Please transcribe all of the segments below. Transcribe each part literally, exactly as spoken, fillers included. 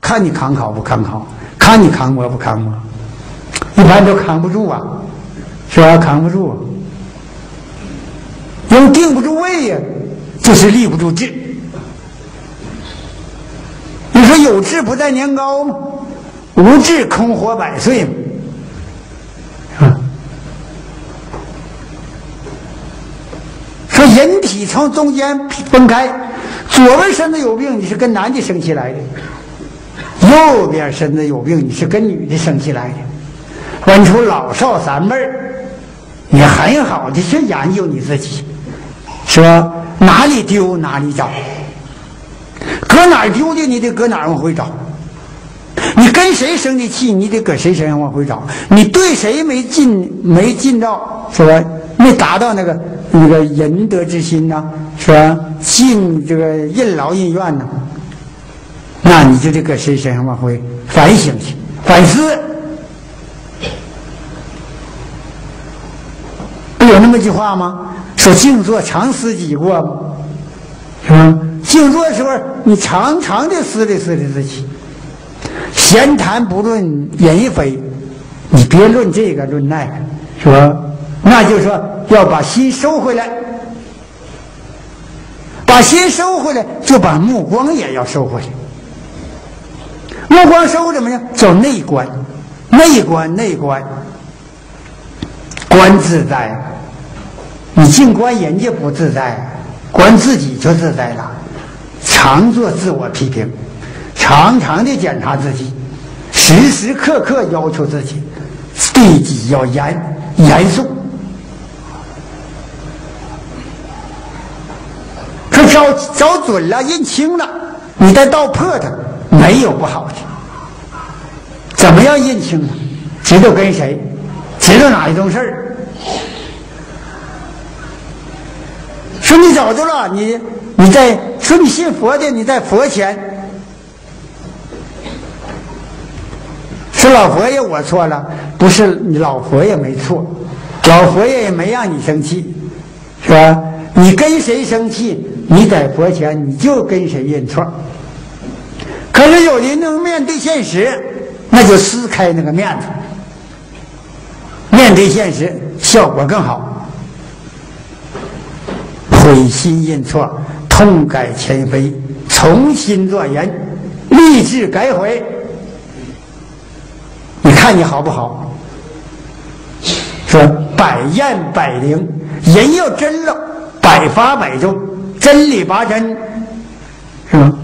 看你抗考不抗考，看你抗磨不抗磨，一般都扛不住啊，是吧？扛不住，因为定不住位呀，就是立不住志。你说有志不在年高吗？无志空活百岁嘛。说人体从中间分开，左边身子有病，你是跟男的生起来的；右边身子有病，你是跟女的生起来的。分出老少三辈儿，你很好的去研究你自己，说哪里丢哪里找，搁哪儿丢的你得搁哪儿往回找。你跟谁生的气，你得搁谁身上往回找。你对谁没尽没尽到，是吧？没达到那个那个仁德之心呐、啊，是吧？尽这个任劳任怨呐，那你就得搁谁身上往回反省去，反思。不有那么句话吗？说静坐常思己过吗？是吧？静坐的时候，你常常的思虑思虑自己。闲谈不论人非，你别论这个论那个，是吧？那就是说要把心收回来，把心收回来，就把目光也要收回来。目光收怎么样？叫内观，内观内观，观自在。你净观人家不自在，观自己就自在了。常做自我批评，常常的检查自己，时时刻刻要求自己，对自己要严严肃。可找找准了，认清了，你再道破它，没有不好的。怎么样认清呢？知道跟谁，知道哪一种事儿。说你找着了，你你在说你信佛的，你在佛前是老佛爷，我错了，不是你老佛爷没错，老佛爷也没让你生气，是吧？你跟谁生气，你在佛前你就跟谁认错。可是有人能面对现实，那就撕开那个面子，面对现实效果更好。悔心认错，痛改前非，重新做人，立志改悔。你看你好不好？说百验百灵，人要真了，百发百中，真理拔针，是吗？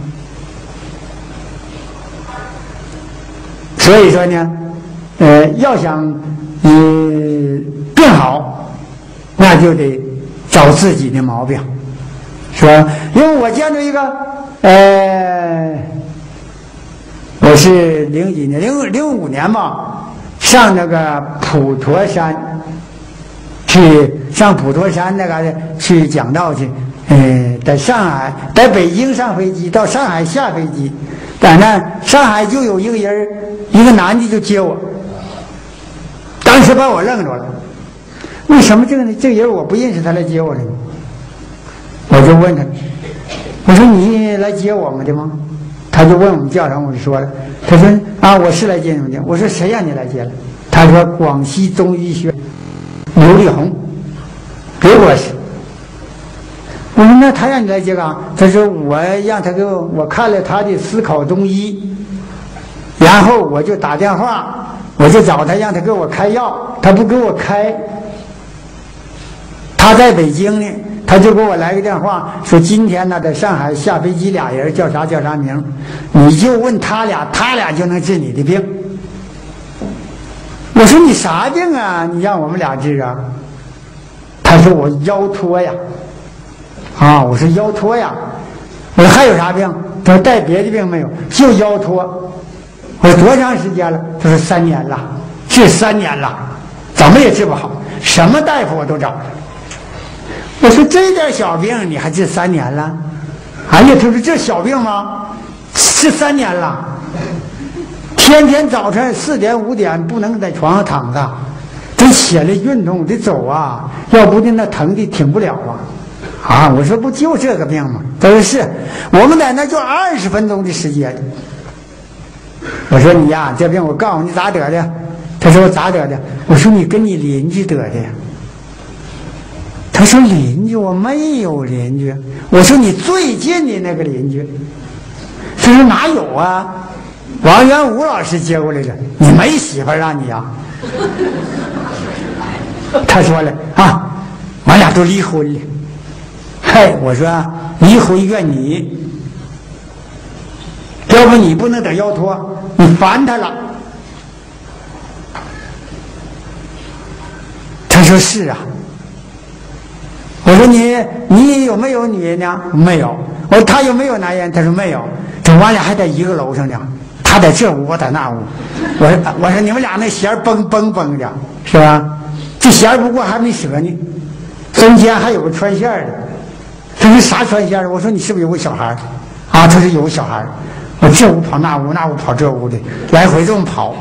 所以说呢，呃，要想你更好，那就得找自己的毛病，是吧？因为我见着一个，呃，我是零几年，零零五年吧，上那个普陀山，去上普陀山那个去讲道去，呃，在上海，在北京上飞机，到上海下飞机，在那上海就有一个人，一个男的就接我，当时把我愣着了。为什么这个这个人我不认识他来接我的？我就问他，我说你来接我们的吗？他就问我们叫什么，我就说了，他说啊，我是来接你们的。我说谁让你来接了？他说广西中医学刘立红，别我是。我说那他让你来接干？他说我让他给我，我看了他的思考中医，然后我就打电话，我就找他让他给我开药，他不给我开。他在北京呢，他就给我来个电话，说今天呢在上海下飞机俩人，叫啥叫啥名，你就问他俩，他俩就能治你的病。我说你啥病啊？你让我们俩治啊？他说我腰托呀。啊，我说腰托呀。我说还有啥病？他说带别的病没有，就腰托。我说多长时间了？他说三年了，治三年了，怎么也治不好，什么大夫我都找了。我说这点小病你还治三年了？哎呀，他说这小病吗？治三年了，天天早晨四点五点不能在床上躺着，得起来运动，得走啊，要不的那疼的挺不了啊。啊，我说不就这个病吗？他说是，我们在那就二十分钟的时间， 我说你呀、啊，这病我告诉你咋得的？他说我咋得的？我说你跟你邻居得的。他说邻居我没有邻居。我说你最近的那个邻居。他说哪有啊？王元武老师接过来的。你没媳妇儿啊你呀、啊？他说了啊，俺俩都离婚了。嗨，我说离婚怨你。要不你不能得腰托，你烦他了。他说是啊。我说你你有没有女人呢？没有。我说他有没有男人？他说没有。这我俩还在一个楼上呢，他在这屋，我在那屋。我说我说你们俩那弦绷绷绷的，是吧？这弦不过还没折呢，中间还有个穿线的。他说啥穿线的？我说你是不是有个小孩？啊，他说有个小孩。我这屋跑那屋，那屋跑这屋的，来回这么跑。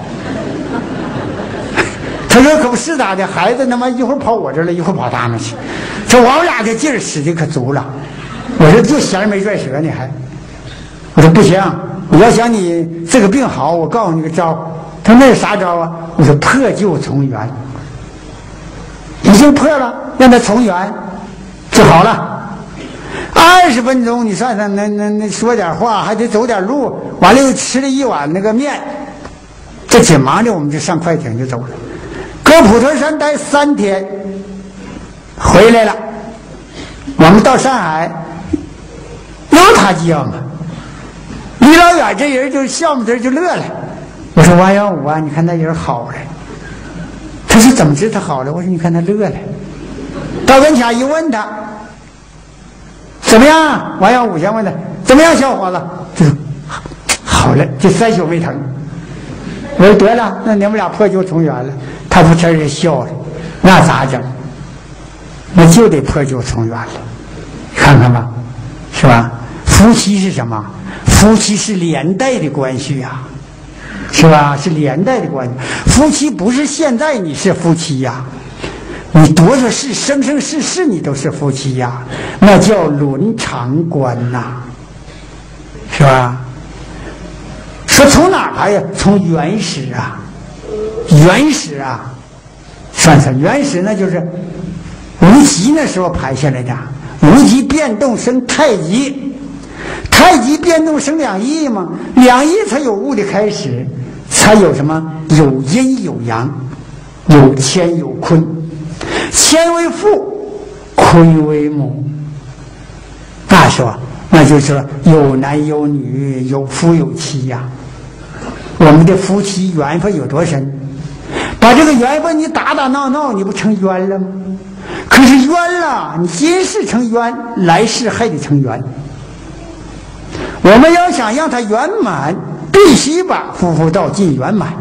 他说可不是咋的，孩子他妈一会儿跑我这儿了，一会儿跑他们去。这我们俩这劲儿使的可足了。我说就弦没拽折呢还。我说不行，你要想你这个病好，我告诉你个招。他说那是啥招啊？我说破旧重圆。已经破了，让他重圆就好了。二十分钟，你算算，那那那说点话，还得走点路，完了又吃了一碗那个面，这紧忙的我们就上快艇就走了。搁普陀山待三天，回来了。我们到上海，又他叫嘛，离老远这人就笑么着就乐了。我说王元武啊，你看那人好了。他说怎么知他好了？我说你看他乐了。到跟前一问他。怎么样？王元武先问他怎么样，小伙子？就说好了，就三宿没疼。我说得了，那你们俩破旧重圆了。他不承认笑了，那咋整？那就得破旧重圆了，看看吧，是吧？夫妻是什么？夫妻是连带的关系呀、啊，是吧？是连带的关系。夫妻不是现在你是夫妻呀、啊。你多少世生生世世你都是夫妻呀、啊，那叫伦常观呐、啊，是吧？说从哪儿来呀？从原始啊，原始啊，算算原始那就是无极那时候排下来的，无极变动生太极，太极变动生两仪嘛，两仪才有物的开始，才有什么？有阴有阳，有乾有坤。乾为父，坤为母。那时候，那就是说有男有女，有夫有妻呀、啊。我们的夫妻缘分有多深？把这个缘分你打打闹闹，你不成冤了吗？可是冤了，你今世成冤，来世还得成冤。我们要想让它圆满，必须把夫妇道尽圆满。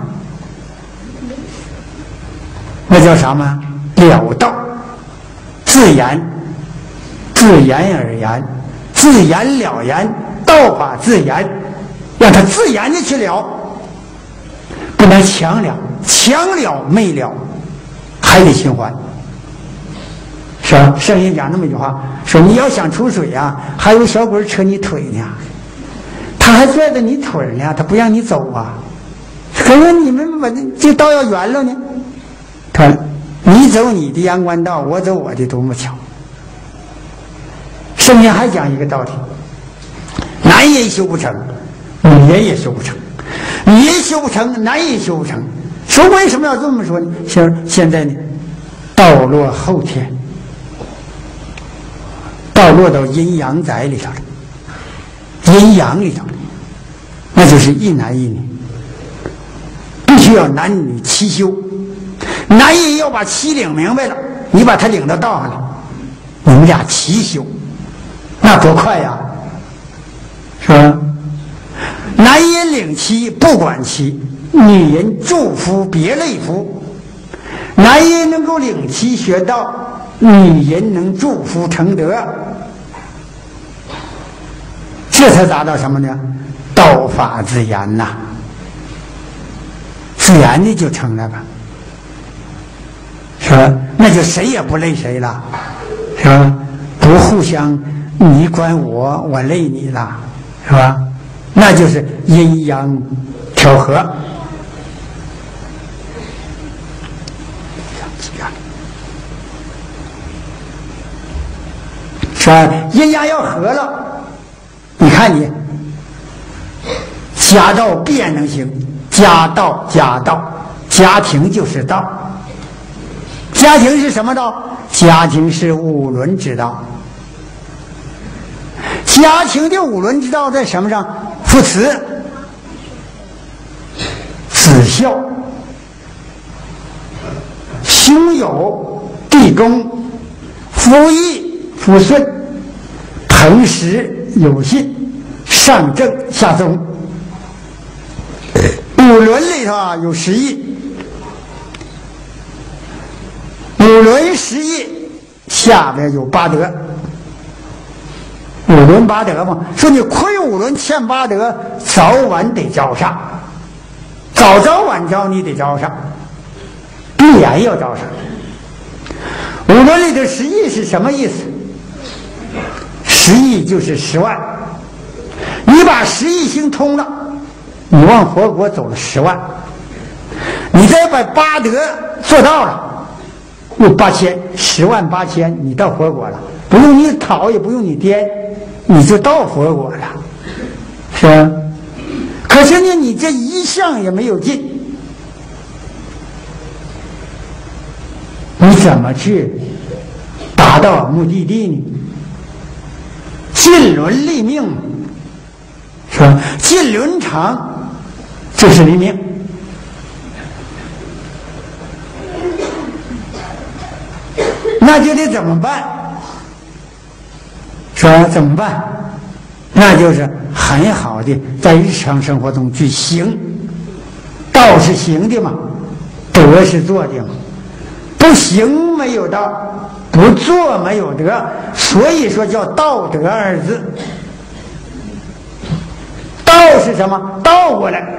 那叫什么？了道，自言，自言而言，自言了言，道法自言，让他自言的去了，不能强了，强了没了，还得循环。是吧？圣人讲那么一句话，说你要想出水啊，还有小鬼扯你腿呢，他还拽着你腿呢，他不让你走啊。可是你们把这道要圆了呢，他你走你的阳关道，我走我的独木桥。圣人还讲一个道理：男人修不成，女人也修不成；女人修不成，男人修不成。说为什么要这么说呢？现现在呢，道落后天，道落到阴阳宅里头了，阴阳里头了，那就是一男一女，必须要男女齐修。男人要把妻领明白了，你把他领到道上了，你们俩齐修，那多快呀，是吧？男人领妻不管妻，女人祝福别类福。男人能够领妻学道，女人能祝福成德，这才达到什么呢？道法自然呐、啊，自然的就成了吧。是吧？那就谁也不累谁了，是吧？不互相你管我，我累你了，是吧？那就是阴阳调和。说阴阳要合了，你看你家道必然能行，家道家道，家庭就是道。家庭是什么道？家庭是五伦之道。家庭的五伦之道在什么上？父慈、子孝、兄友、弟恭、夫义、夫顺、诚实有信、上正下宗。五伦里头啊有十义，五伦十义下边有八德。五伦八德嘛，说你亏五伦欠八德，早晚得招上，早早晚招你得招上，必然要招上。五伦里的十义是什么意思？十义就是十万，你把十义行通了，你往佛国走了十万，你再把八德做到了，有八千，十万八千，你到佛国了，不用你讨，也不用你颠，你就到佛国了，是吧？可是呢，你这一项也没有尽，你怎么去达到目的地呢？尽伦立命，是吧？尽伦常就是立命。那就得怎么办？说怎么办？那就是很好的在日常生活中去行。道是行的嘛，德是做的嘛。不行没有道，不做没有德，所以说叫道德二字。道是什么？倒过来，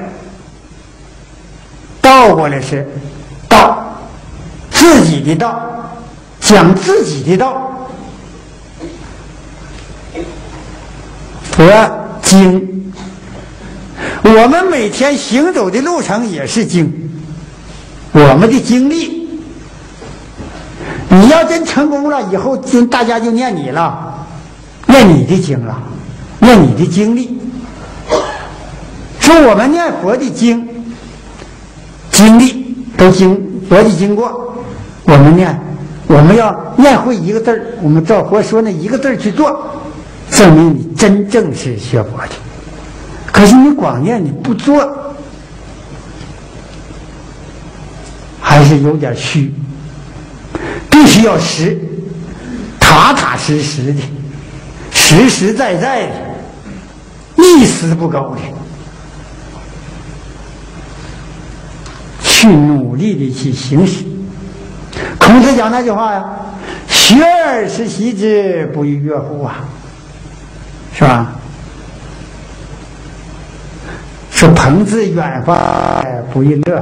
倒过来是道，自己的道，讲自己的道。佛经，我们每天行走的路程也是经，我们的经历。你要真成功了，以后真大家就念你了，念你的经了，念你的经历。说我们念佛的经，经历都经佛的经过，我们念，我们要念会一个字儿，我们照佛说那一个字儿去做，证明你真正是学佛的。可是你光念你不做，还是有点虚。必须要实，踏踏实实的，实实在在的，一丝不苟的，去努力的去行使。孔子讲那句话呀：“学而时习之，不亦说乎啊！”是吧？说朋自远方，不亦乐乎。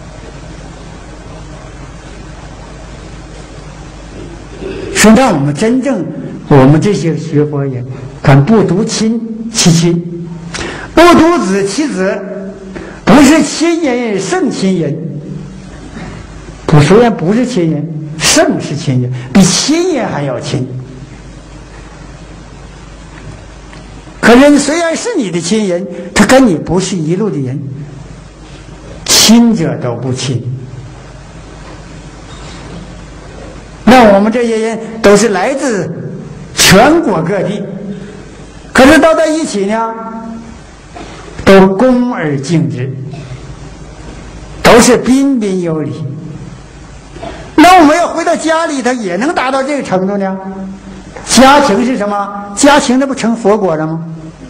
说让我们真正，我们这些学佛人，敢不独亲其亲，不独子其子，不是亲人胜亲人。不，虽然不是亲人，胜是亲人，比亲人还要亲。可人虽然是你的亲人，他跟你不是一路的人，亲者都不亲。那我们这些人都是来自全国各地，可是到在一起呢，都恭而敬之，都是彬彬有礼。那我们要回到家里头，也能达到这个程度呢？家庭是什么？家庭那不成佛国了吗？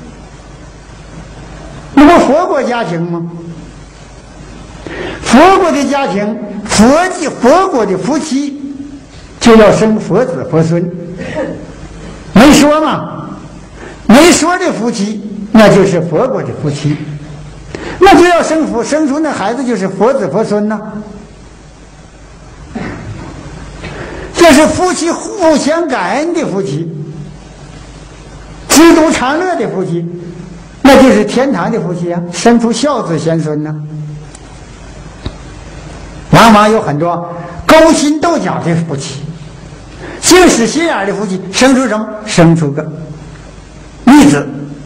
那不佛国家庭吗？佛国的家庭，佛际佛国的夫妻就要生佛子佛孙，没说嘛？没说的夫妻，那就是佛国的夫妻，那就要生佛生出那孩子就是佛子佛孙呢。这是夫妻互相感恩的夫妻，知足常乐的夫妻， 那就是天堂的福气啊，生出孝子贤孙呢、啊。往往有很多勾心斗角的夫妻，净使心眼的夫妻，生出什么？生出个逆子。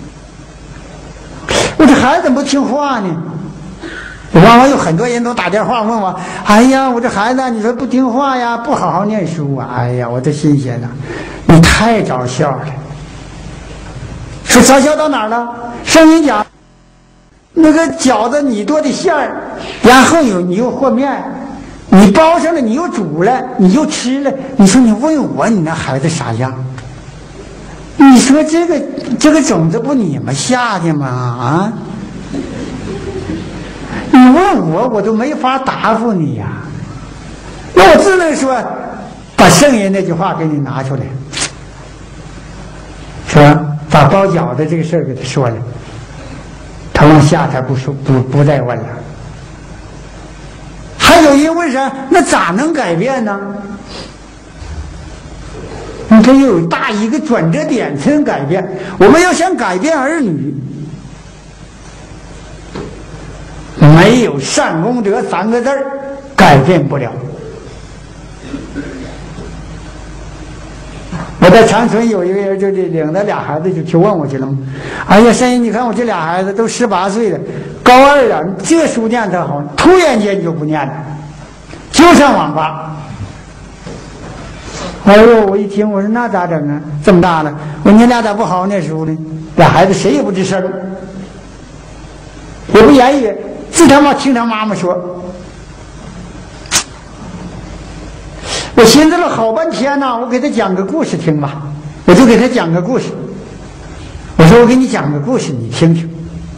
我这孩子怎么不听话呢？往往有很多人都打电话问我：“哎呀，我这孩子，你说不听话呀，不好好念书啊！”哎呀，我这心想呐，你太招笑了。说招笑到哪儿了？圣经讲，那个饺子你剁的馅儿，然后有你又和面，你包上了，你又煮了，你又吃了。你说你问我，你那孩子啥样？你说这个这个种子不你们下的吗？啊？你问我，我都没法答复你呀、啊。那我只能说，把圣人那句话给你拿出来，说把包饺子这个事儿给他说了，他往下他不说不不再问了。还有人问啥？那咋能改变呢？你这有大一个转折点才能改变。我们要想改变儿女，没有善功德三个字儿改变不了。我在长春有一个人就领着俩孩子就去问我去了嘛。哎呀，神医，你看我这俩孩子都十八岁了，高二了，这书念得好，突然间就不念了，就上网吧。哎呦，我一听，我说那咋整啊？这么大了，我说你俩咋不好好念书呢？俩孩子谁也不吱声，也不言语，自他妈听他妈妈说。我寻思了好半天呐、啊，我给他讲个故事听吧，我就给他讲个故事。我说我给你讲个故事，你听听。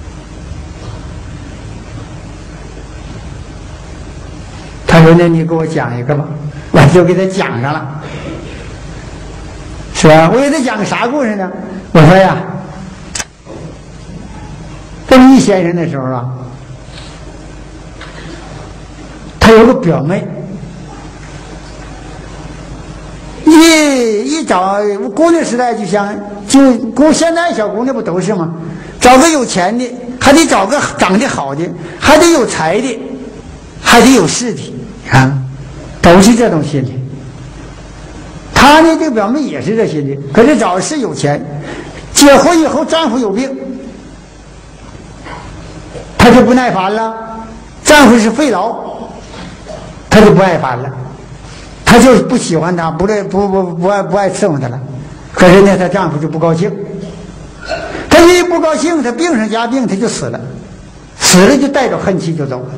他说那你给我讲一个吧，我就给他讲上了。是吧？我给他讲个啥故事呢？我说呀，邓毅先生那时候啊，他有个表妹。一一找姑娘时代就想就姑现在小姑娘不都是吗？找个有钱的，还得找个长得好的，还得有才的，还得有势的啊，都是这种心理。她呢，这个表妹也是这心理，可是找是有钱，结婚以后丈夫有病，她就不耐烦了，丈夫是肺痨，她就不爱烦了。她就不喜欢他，不不不不爱不爱伺候他了。可是呢，她丈夫就不高兴。她一不高兴，她病上加病，她就死了。死了就带着恨气就走了。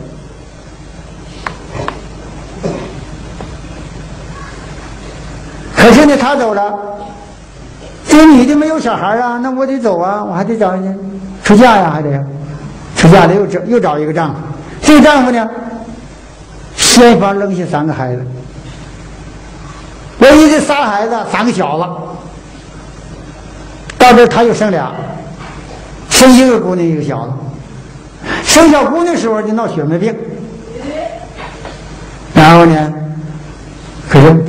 可是呢，她走了，这个女的没有小孩啊，那我得走啊，我还得找人出嫁呀，还得出嫁了，又找又找一个丈夫。这个丈夫呢，先房扔下三个孩子。唯一的仨孩子，三个小子，到这他又生俩，生一个姑娘一个小子。生小姑娘的时候就闹血脉病，然后呢，可是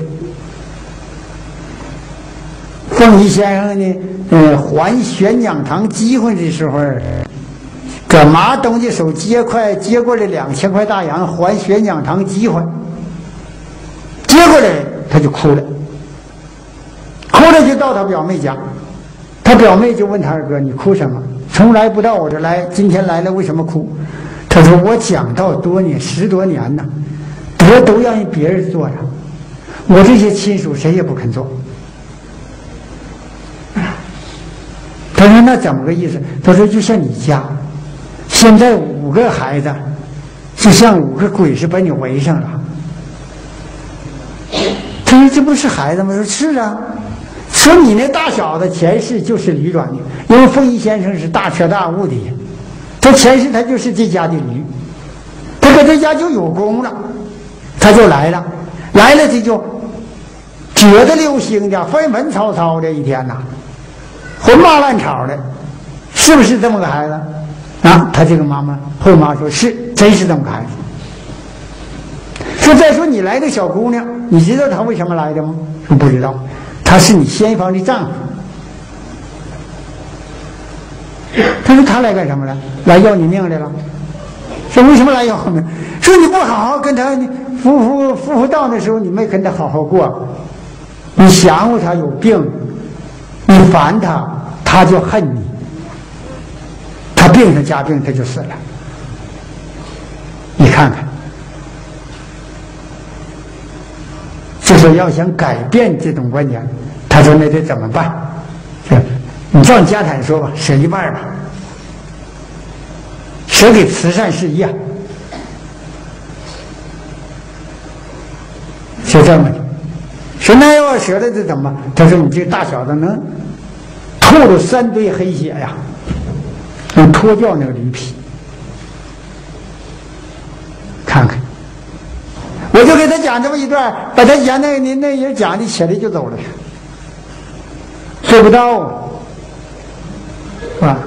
凤仪先生呢，呃，还玄讲堂机会的时候，搁马东家手接快接过来两千块大洋，还玄讲堂机会，接过来。他就哭了，哭了就到他表妹家，他表妹就问他二哥：“你哭什么？从来不到我这来，今天来了为什么哭？”他说：“我讲道多年，十多年了，德都让别人做了，我这些亲属谁也不肯做。”他说：“那怎么个意思？”他说：“就像你家，现在五个孩子，就像五个鬼似把你围上了。”他说：“这不是孩子吗？”说：“是啊。”说：“你那大小子前世就是驴转的，因为凤仪先生是大彻大悟的人，他前世他就是这家的驴，他搁这家就有功了，他就来了，来了他就觉得流星的，纷纷嘈嘈的一天呐，混麻乱吵的，是不是这么个孩子？”啊，他这个妈妈后妈说：“是，真是这么个孩子。”说再说你来个小姑娘，你知道她为什么来的吗？说不知道，她是你先房的丈夫。 他说他来干什么了？来要你命来了。说为什么来要命？说你不好好跟他夫妇夫妇道的时候，你没跟他好好过，你想乎他有病，你烦他，他就恨你，他病上加病，他就死了。你看看，就说要想改变这种观念，他说那得怎么办？你照你家产说吧，舍一半吧，舍给慈善事业，就这么的。说那要舍了这怎么？他说你这个大小子能吐了三堆黑血呀，能脱掉那个驴皮。看看，我就给他讲这么一段，把他讲那那那人讲的起来就走了，做不到啊。是吧？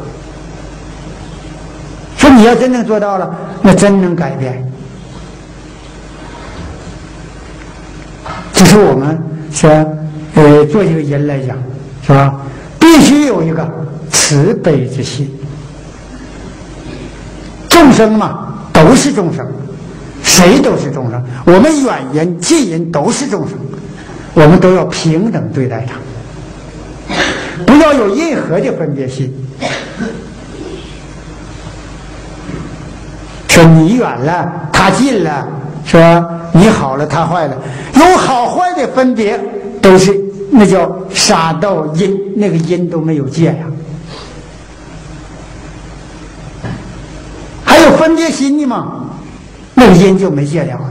说你要真正做到了，那真能改变。这是我们说，呃，做一个人来讲，是吧？必须有一个慈悲之心。众生嘛，都是众生，谁都是众生。我们远人近人都是众生，我们都要平等对待他。不要有任何的分别心，说你远了他近了，说你好了他坏了，有好坏的分别都是那叫杀盗淫，那个淫都没有戒呀。还有分别心的嘛，那个淫就没戒了。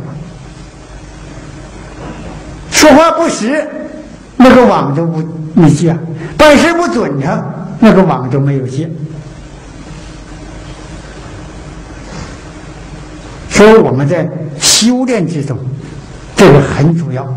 说话不实，那个网都不没戒。办事不准诚，那个网都没有戒。所以我们在修炼之中，这个很主要。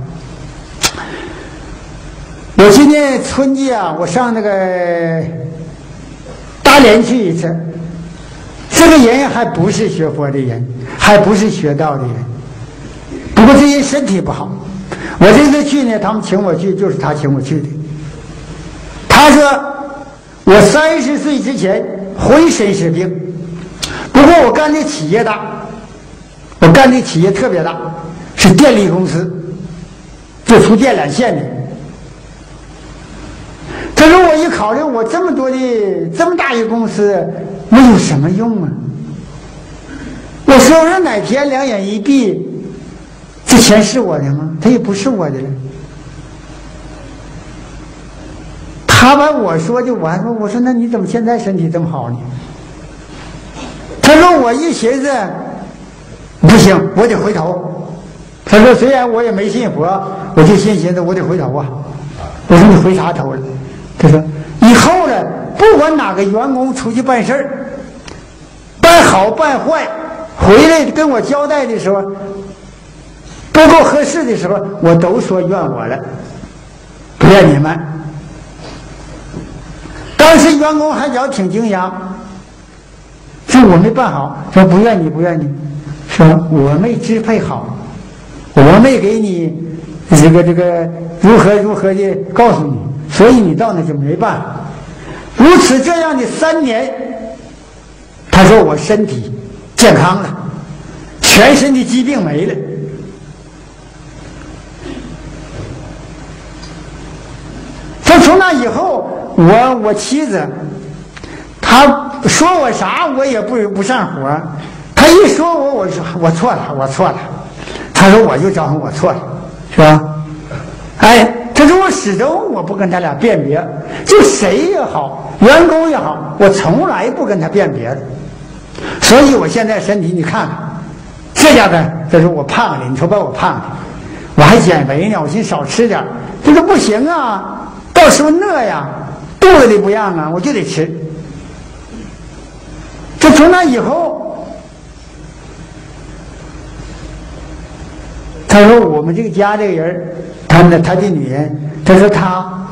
我今年春季啊，我上那个大连去一次，这个人还不是学佛的人，还不是学道的人，不过这些身体不好。我这次去呢，他们请我去，就是他请我去的。他说我三十岁之前浑身是病，不过我干的企业大，我干的企业特别大，是电力公司，就出电缆线的。他说我一考虑，我这么多的这么大一个公司，没有什么用啊。我说我说哪天两眼一闭，这钱是我的吗？他也不是我的了。他把我说就完了，我说那你怎么现在身体这么好呢？他说我一寻思，不行，我得回头。他说虽然我也没信佛，我就心寻思我得回头啊。我说你回啥头了？他说以后呢，不管哪个员工出去办事儿，办好办坏，回来跟我交代的时候，不够合适的时候，我都说怨我了，不怨你们。当时员工还觉挺惊讶，说我没办好，说不怨你不怨你，说我没支配好，我没给你这个这个如何如何的告诉你，所以你到那就没办法。如此这样的三年，他说我身体健康了，全身的疾病没了。说从那以后，我我妻子，她说我啥我也不不上火，她一说我我说我错了我错了，她说我就招呼我错了，是吧？哎，她说我始终我不跟他俩辨别，就谁也好，员工也好，我从来不跟他辨别的。所以我现在身体你看看，这家的他说我胖了，你说把我胖的，我还减肥呢，我寻思少吃点，他说不行啊。到时候饿呀，肚子里不让啊，我就得吃。这从那以后，他说我们这个家这个人，他的他的女人，他说他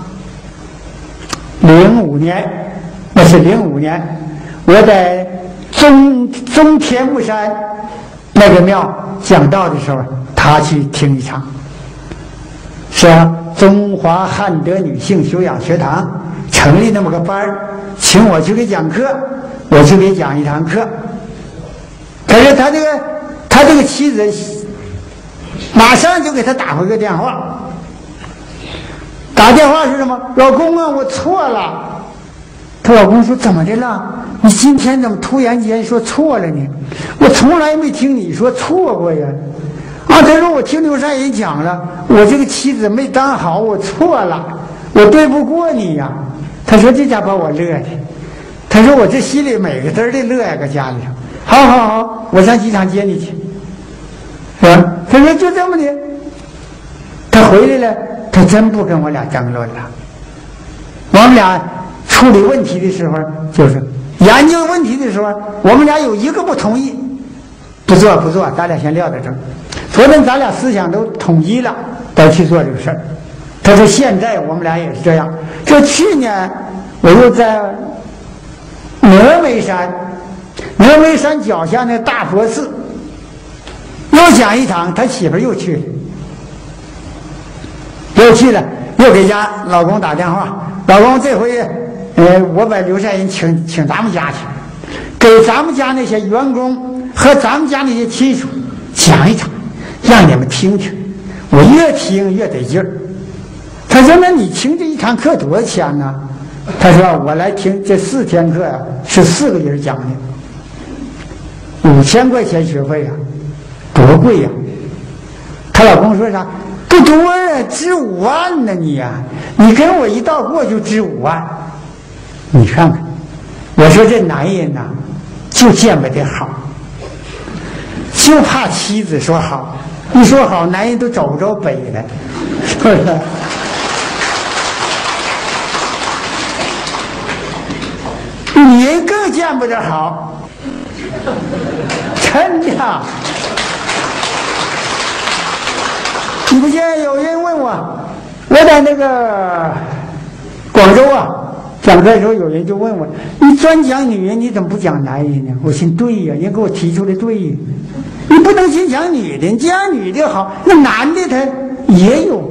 零五年，那是零五年，我在中中天目山那个庙讲道的时候，他去听一场。是啊，中华汉德女性修养学堂成立那么个班儿，请我去给讲课，我去给讲一堂课。可是他这个他这个妻子马上就给他打回个电话，打电话是什么？老公啊，我错了。她老公说：“怎么的了？你今天怎么突然间说错了呢？我从来没听你说错过呀。”啊，他说：“我听刘善人讲了，我这个妻子没当好，我错了，我对不过你呀。”他说：“这家把我乐的。”他说：“我这心里每个字儿的乐呀，搁家里头。好好好，我上机场接你去。”是吧？他说：“就这么的。”他回来了，他真不跟我俩争论了。我们俩处理问题的时候，就是研究问题的时候，我们俩有一个不同意，不做不做，咱俩先撂在这儿。昨天咱俩思想都统一了，再去做这个事儿。他说现在我们俩也是这样。这去年我又在峨眉山，峨眉山脚下那大佛寺又讲一场，他媳妇又去了，又去了，又给家老公打电话。老公这回，呃，我把刘善人请请咱们家去，给咱们家那些员工和咱们家那些亲属讲一场，让你们听听。我越听越得劲儿。他说：“那你听这一堂课多少钱呢？”他说：“我来听这四天课呀、啊，是四个人讲的，五千块钱学费呀、啊，多贵呀、啊！”她老公说啥？不多啊，值五万呢你呀、啊！你跟我一道过就值五万，你看看。我说这男人呐、啊，就见不得好，就怕妻子说好，一说好，男人都走不着北来，是不是？女人更见不得好，真的。你不见有人问我，我在那个广州啊讲课的时候，有人就问我：“你专讲女人，你怎么不讲男人呢？”我心对呀，人给我提出来对呀，你不能先讲女的，讲女的好，那男的他也有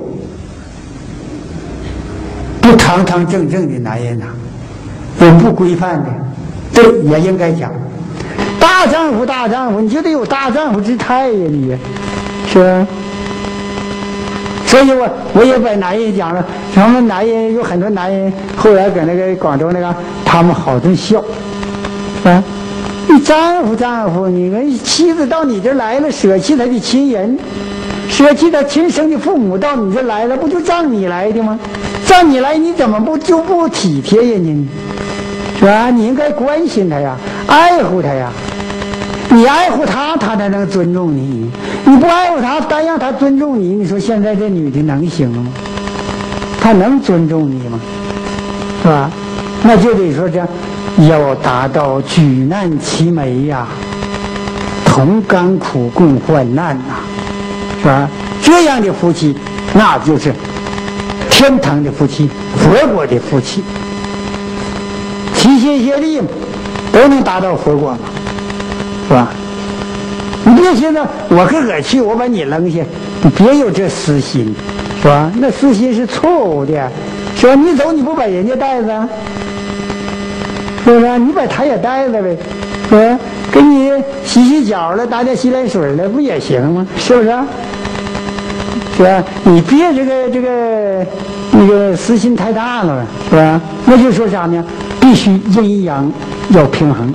不堂堂正正的男人呐、啊，有不规范的，对，也应该讲。大丈夫，大丈夫，你就得有大丈夫之态呀，你是吧？所以我我也把男人讲了，他们男人有很多男人后来搁那个广州那个，他们好顿笑，啊，你丈夫丈夫，你跟妻子到你这来了，舍弃他的亲人，舍弃他亲生的父母到你这来了，不就仗你来的吗？仗你来，你怎么不就不体贴人家呢？是吧？你应该关心他呀，爱护他呀。你爱护他，他才能尊重你。你不爱护他，单让他尊重你，你说现在这女的能行吗？她能尊重你吗？是吧？那就得说这要达到举难齐眉呀、啊，同甘苦共患难呐、啊，是吧？这样的夫妻，那就是天堂的夫妻，佛国的夫妻，齐心协力都能达到佛国嘛。是吧？你别现在我个个去，我把你扔下，你别有这私心，是吧？那私心是错误的，是吧？你走你不把人家带着，是不是？你把他也带着呗，是吧？给你洗洗脚了，打点洗脸水了，不也行吗？是不是？是吧？你别这个这个那个私心太大了，是吧？那就说啥呢？必须阴阳要平衡。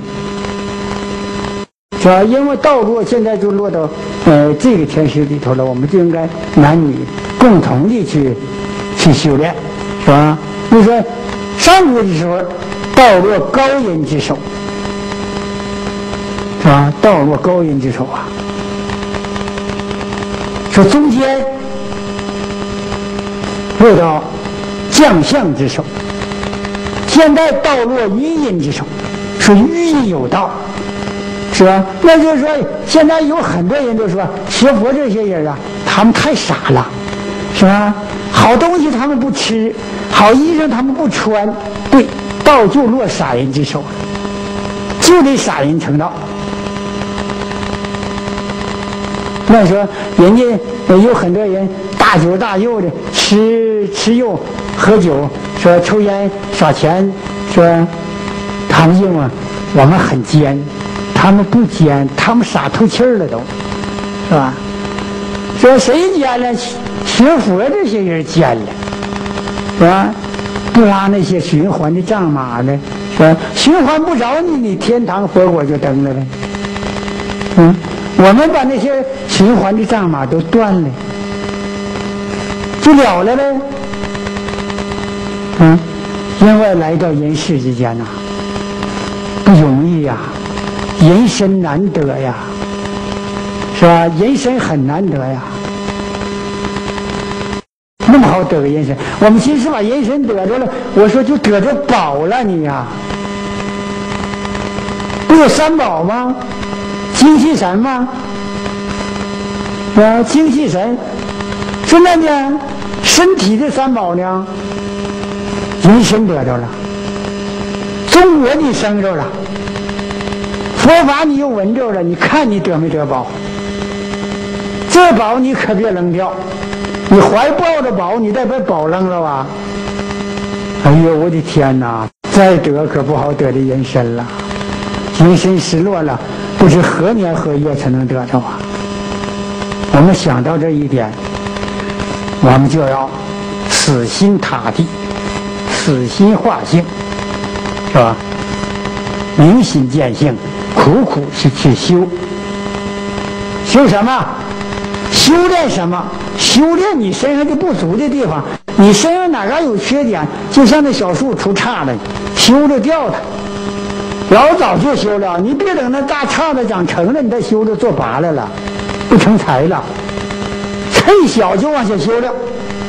是吧？因为道落现在就落到呃这个天时里头了，我们就应该男女共同的去去修炼，是吧？你说上古的时候，道落高人之手，是吧？道落高人之手啊。说中间落到将相之手，现在道落愚人之手，说愚人有道。是吧？那就是说，现在有很多人都说学佛这些人啊，他们太傻了，是吧？好东西他们不吃，好衣裳他们不穿，对，道就落傻人之手，就得傻人成道。那说人家有很多人大酒大肉的吃吃肉喝酒， 说抽烟耍钱，说他们认为我们很奸，他们不奸，他们傻透气儿了都，是吧？说谁奸了？学佛这些人奸了，是吧？不拉那些循环的账码呢，是吧？循环不着你，你天堂佛果就登了呗。嗯，我们把那些循环的账码都断了，就了了呗。嗯，因为来到人世之间呐、啊，不容易呀、啊，人生难得呀，是吧？人生很难得呀。那么好得个人参，我们其实把人参得着了，我说就得着宝了你呀、啊！不有三宝吗？精气神吗？啊，精气神。现在呢，身体的三宝呢，人参得着了，中国你生着了，佛法你又闻着了，你看你得没得宝？这宝你可别扔掉。你怀抱着宝，你再把宝扔了吧？哎呦，我的天哪！再得可不好得的人参了，人参失落了，不知何年何月才能得着啊！我们想到这一点，我们就要死心塌地、死心化性，是吧？明心见性，苦苦是去修。修什么？修炼什么？修炼你身上的不足的地方，你身上哪嘎有缺点，就像那小树出岔了，修着掉它。老早就修了，你别等那大岔子长成了，你再修着做拔来了，不成材了。趁小就往下修了，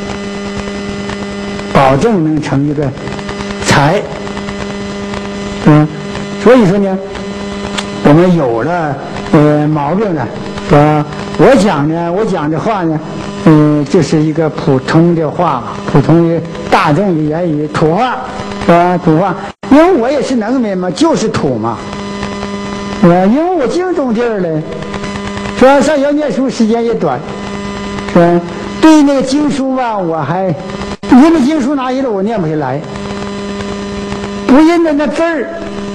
保证能成一个材。嗯，所以说呢，我们有了呃毛病呢，说我讲呢，我讲这话呢。嗯，就是一个普通的话，普通的大众的言语，土话，是吧？土话，因为我也是农民嘛，就是土嘛，是吧？因为我净种地儿了，是吧？上学念书时间也短，是吧？对那个经书吧，我还印的经书拿一了，我念不下来，不印的那字儿，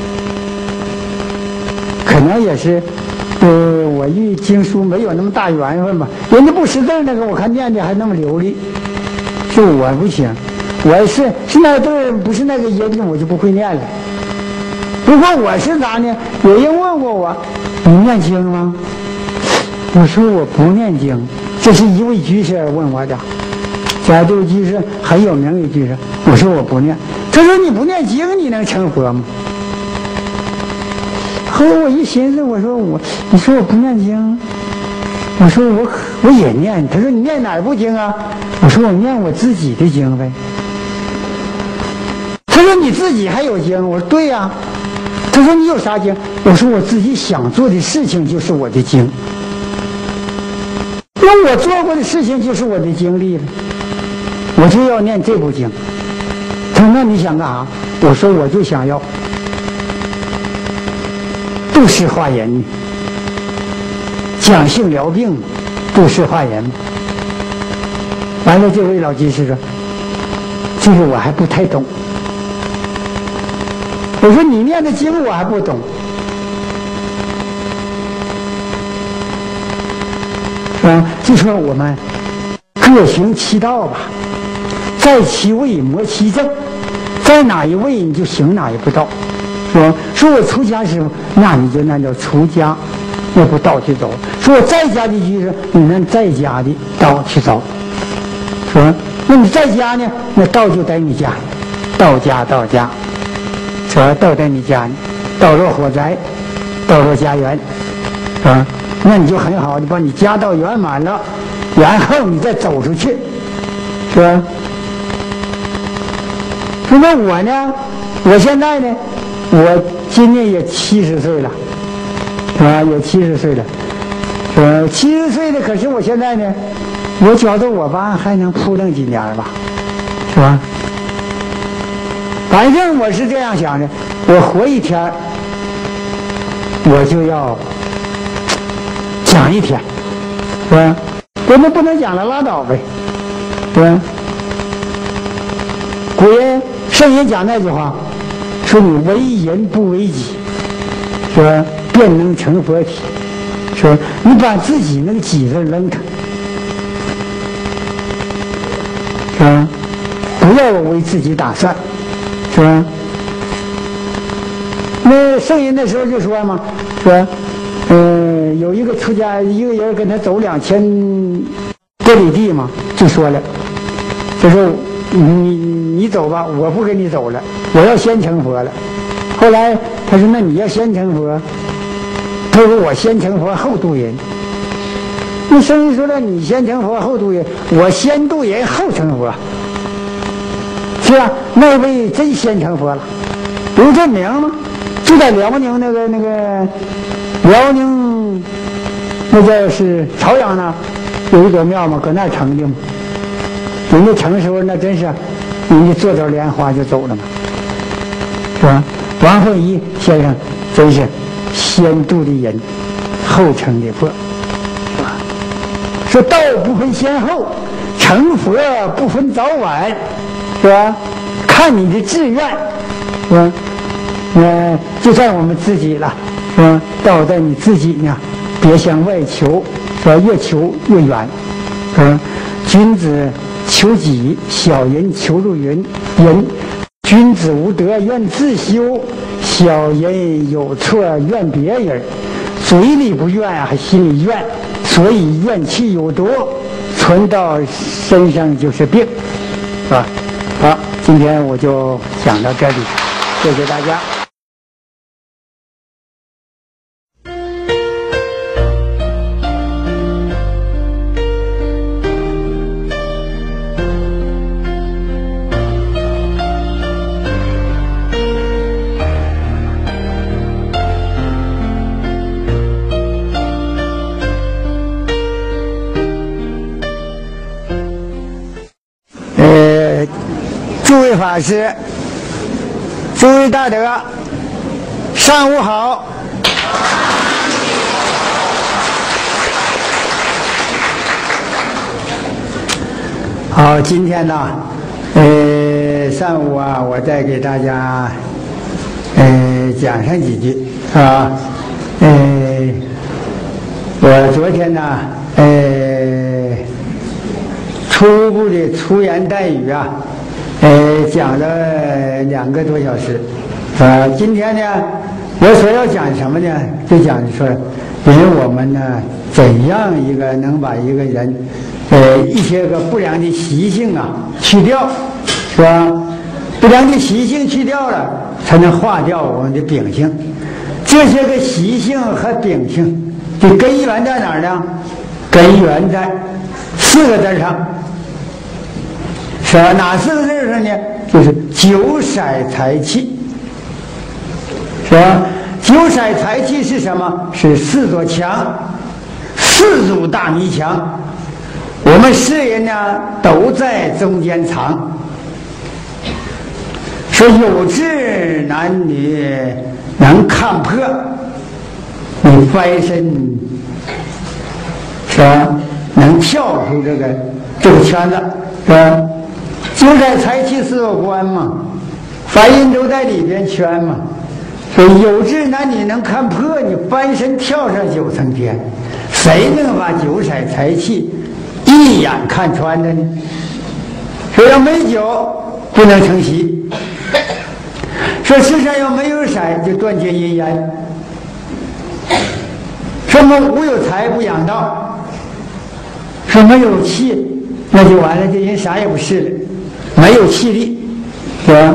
可能也是。呃，我与经书没有那么大缘分吧，人家不识字那个，我看念的还那么流利，就我不行，我是是那个字不是那个音，我就不会念了。不过我是咋呢？有人问过我，你念经吗？我说我不念经，这是一位居士问我的，这这位居士很有名的居士，我说我不念，他说你不念经你能成佛吗？后来我一寻思，我说我，你说我不念经，我说我我也念。他说你念哪儿不经啊？我说我念我自己的经呗。他说你自己还有经？我说对呀、啊。他说你有啥经？我说我自己想做的事情就是我的经，那我做过的事情就是我的经历了，我就要念这部经。他说那你想干啥？我说我就想要度世化人，讲性疗病，度世化人。完了，这位老居士说：“这个我还不太懂。”我说：“你念的经我还不懂。”啊，就说我们各行其道吧，在其位谋其政，在哪一位你就行哪一步道。说说我出家师傅，那你就按照出家那步道去走；说我在家的居士，你按在家的道去走。说那你在家呢，那道就在你家，道家道家，说道在你家呢，道若火灾，道若家园，啊，那你就很好，你把你家道圆满了，然后你再走出去，是吧？说那我呢，我现在呢？我今年也七十岁了，是吧？有七十岁了，呃，七十岁的，可是我现在呢，我觉得我吧还能扑腾几年吧，是吧？反正我是这样想的，我活一天，我就要讲一天，是吧？我们不能讲了拉倒呗，是吧？古人圣人讲那句话，说你为人不为己，说便能成佛体。说你把自己那个己字扔开，是吧？不要为自己打算，是吧？那圣人那时候就说嘛，说，呃，有一个出家一个人跟他走两千多里地嘛，就说了，就说你你走吧，我不跟你走了，我要先成佛了。后来他说，那你要先成佛？他说我先成佛后度人。那圣人说了，你先成佛后度人，我先度人后成佛，是吧？那位真先成佛了，有这名吗？就在辽宁那个那个辽宁那叫是朝阳那有一座庙嘛，搁那儿成的嘛。人家成的时候那真是人家坐着莲花就走了嘛，是吧？王凤仪先生真是先度的人后成的佛，是吧？说道不分先后，成佛不分早晚，是吧？看你的志愿，是吧？呃，就在我们自己了，是吧？道在你自己呢，别向外求，是吧？越求越远，是吧？君子求己，小人求助人。人君子无德愿自修，小人有错怨别人。嘴里不怨，还心里怨，所以怨气有毒，存到身上就是病，是吧？好，今天我就讲到这里，谢谢大家。诸位法师，诸位大德，上午好。好，今天呢，呃，上午啊，我再给大家，呃，讲上几句啊。呃，我昨天呢，呃，初步的粗言淡语啊。呃，讲了两个多小时，啊，今天呢，我所要讲什么呢？就讲说，人我们呢，怎样一个能把一个人，呃，一些个不良的习性啊去掉，是吧？不良的习性去掉了，才能化掉我们的秉性。这些个习性和秉性的根源在哪儿呢？根源在四个字上。是吧？哪四个字上呢？就是九色财气，是吧？九色财气是什么？是四座墙，四堵大迷墙。我们世人呢，都在中间藏。说有志男女能看破，你翻身，是吧？能跳出这个这个圈子，是吧？九色财气四有关嘛，凡人都在里边圈嘛。所以有志男女能看破，你翻身跳上九层天，谁能把九色财气一眼看穿的呢？说要没酒不能成席，说世上要没有色就断绝阴阳，说无有财不养道，说没有气那就完了，这人啥也不是了。没有气力，是吧？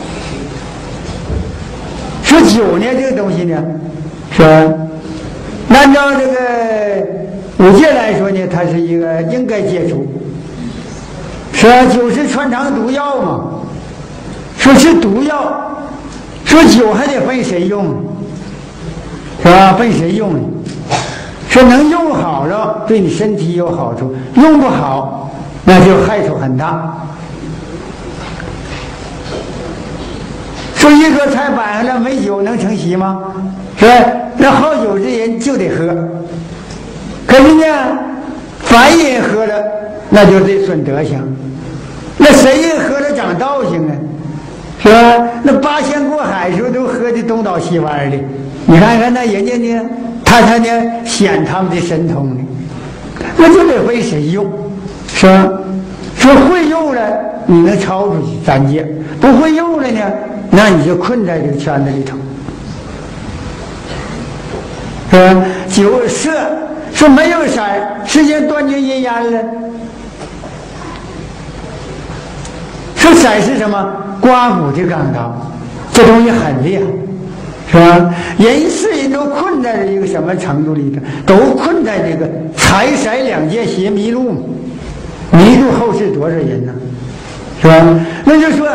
说酒呢，这个东西呢，是吧？按照这个五戒来说呢，它是一个应该戒除。是吧？酒是穿肠毒药嘛，说是毒药，说酒还得分谁用，是吧？分谁用？说能用好了，对你身体有好处；用不好，那就害处很大。说一桌菜摆上了，没酒能成席吗？是吧？那好酒之人就得喝，可是呢，凡人喝了，那就得损德行。那谁喝了长道行呢？ 是吧？那八仙过海时候都喝的东倒西歪的，你看看那人家呢，他他呢显他们的神通呢，那就得会谁用，是吧？说会用了，你能超出去三界；不会用了呢，那你就困在这个圈子里头，是吧？九色说没有色，时间断绝阴阳了。说色是什么？刮骨的钢刀，这东西很厉害，是吧？人世人都困在一个什么程度里头？都困在这个财色两界邪迷路，迷住后世多少人呢？是吧？那就说，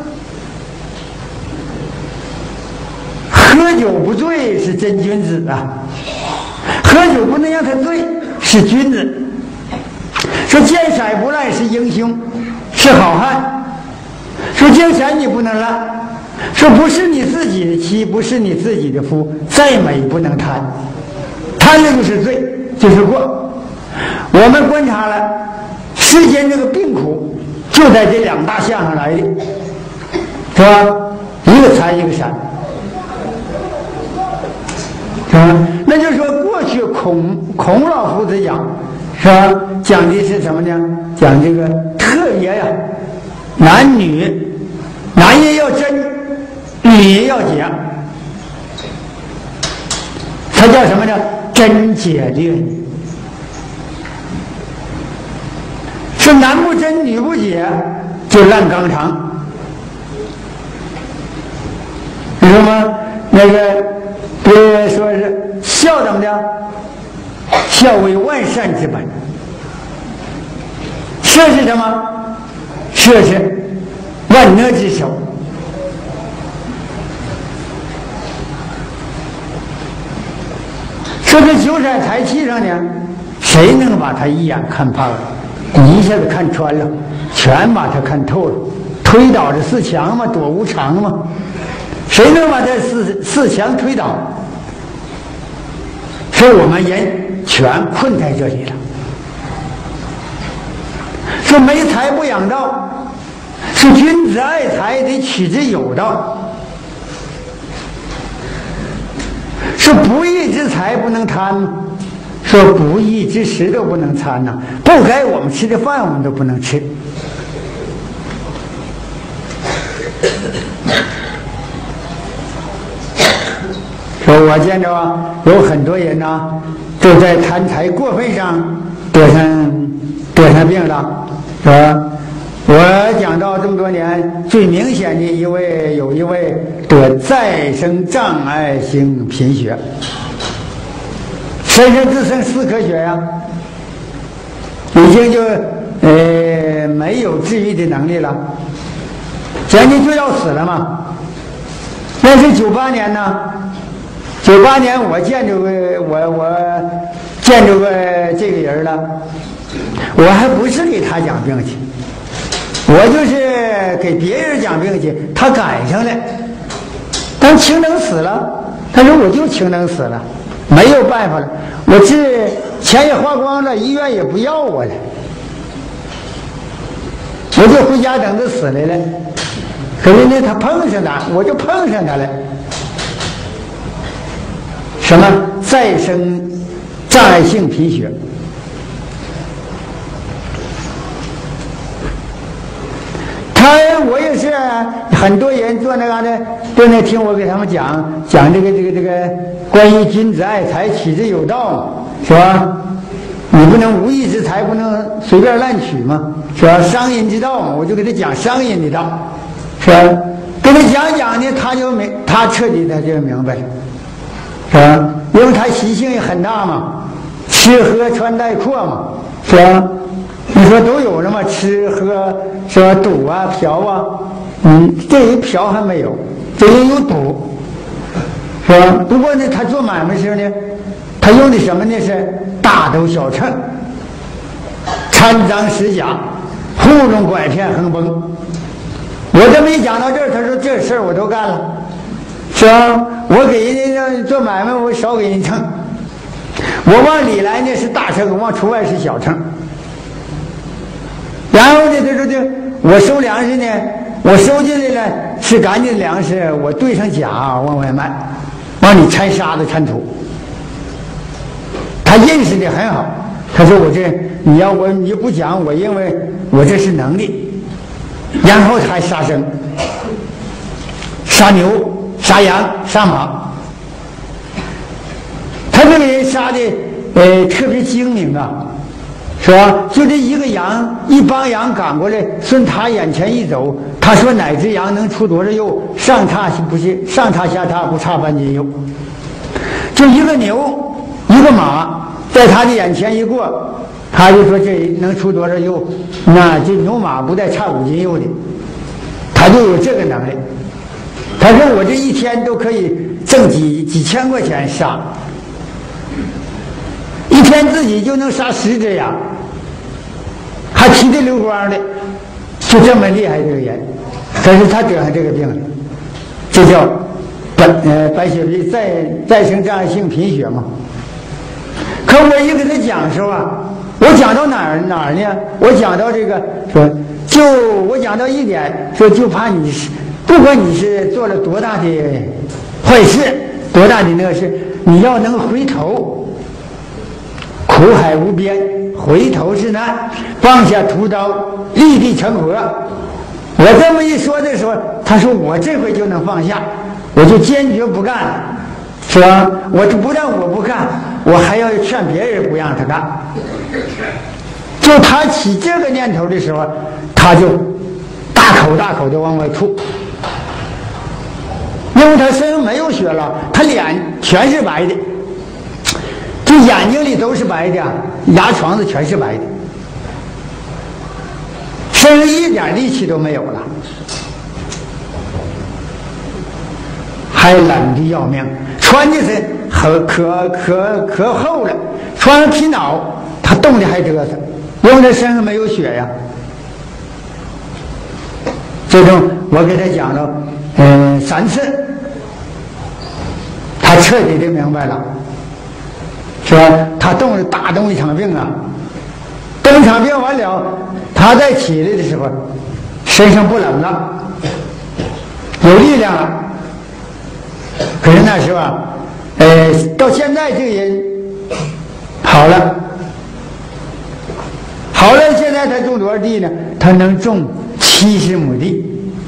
喝酒不醉是真君子啊，喝酒不能让他醉是君子。说见色不赖是英雄，是好汉。说见色你不能烂，说不是你自己的妻，不是你自己的夫，再美不能贪，贪了就是罪，就是过。我们观察了世间这个病苦，就在这两大项上来的，是吧？一个财，一个色，是吧？那就是说，过去孔孔老夫子讲，是吧？讲的是什么呢？讲这个特别呀、啊，男女，男人要贞，女人要洁，它叫什么呢？贞洁略。是男不贞女不洁，就烂肛肠。你说吗？那个别说是孝怎么的？孝为万善之本。色是什么？色是万恶之首。说这九色财气上呢，谁能把他一眼看破了？你一下子看穿了，全把他看透了，推倒这四墙嘛，躲无常嘛。谁能把这四四墙推倒？所以我们人全困在这里了。说没财不养道，说君子爱财得取之有道。说不义之财不能贪，说不义之食都不能贪呐，不该我们吃的饭我们都不能吃。说我见着啊，有很多人呐、啊，都在贪财过分上得上得上病了，是吧？我讲到这么多年，最明显的一位，有一位得再生障碍性贫血，生生自生四颗血呀、啊，已经就呃没有治愈的能力了，将近就要死了嘛。那是九八年呢，九八年我见着个我我见着个这个人了，我还不是给他讲病去。我就是给别人讲病去，他赶上了，但情能死了。他说我就情能死了，没有办法了，我这钱也花光了，医院也不要我了，我就回家等着死来了。可是呢，他碰上他，我就碰上他了。什么再生障碍性贫血？他我也是很多人坐那嘎达都在听我给他们讲讲这个这个这个关于君子爱财取之有道，是吧？你不能无义之财不能随便滥取嘛，是吧？商人之道嘛，我就给他讲商人的道，是吧？给他讲讲呢，他就明他彻底他就明白了，是吧？因为他习性也很大嘛，吃喝穿戴阔嘛，是吧？你说都有了嘛，吃喝是吧？赌啊，嫖啊，嗯，这人嫖还没有，这人有赌，是吧？不过呢，他做买卖时呢，他用的什么呢？是大斗小秤，掺赃实假，糊弄拐骗横崩。我这么一讲到这儿，他说这事儿我都干了，是吧？我给人家做买卖，我少给人秤，我往里来呢是大秤，往出外是小秤。然后呢，他说这我收粮食呢， 我收进来呢是干净的粮食，我兑上钾往外卖，往里掺沙子掺土。他认识的很好，他说我这你要我你不讲，我认为我这是能力。然后他还杀生，杀牛、杀羊、杀马。他这个人杀的呃特别精明啊，是吧？就这一个羊，一帮羊赶过来，顺他眼前一走，他说哪只羊能出多少肉，上他不是上他下他不差半斤肉。就一个牛，一个马，在他的眼前一过，他就说这能出多少肉，那这牛马不带差五斤肉的，他就有这个能力。他说我这一天都可以挣几几千块钱杀。一天自己就能杀十只羊，还提着溜光的，就这么厉害这个人。可是他得上这个病了，这叫白呃白血病再再生障碍性贫血嘛。可我一给他讲的时候啊，我讲到哪儿哪儿呢？我讲到这个说，就我讲到一点，说就怕你是不管你是做了多大的坏事，多大的那个事，你要能回头。苦海无边，回头是难，放下屠刀，立地成佛。我这么一说的时候，他说我这回就能放下，我就坚决不干了，是吧？我不但我不干，我还要劝别人不让他干。就他起这个念头的时候，他就大口大口的往外吐，因为他身上没有血了，他脸全是白的。就眼睛里都是白的，牙床子全是白的，身上一点力气都没有了，还冷的要命，穿的是可可可可厚了，穿上皮袄，他冻的还折腾，因为他身上没有血呀。最终我给他讲了，嗯、呃，三次，他彻底的明白了。是吧？他动了大动一场病啊，动一场病完了，他再起来的时候，身上不冷了，有力量了。可是那时候啊，呃，到现在这个人好了，好了，现在他种多少地呢？他能种七十亩地。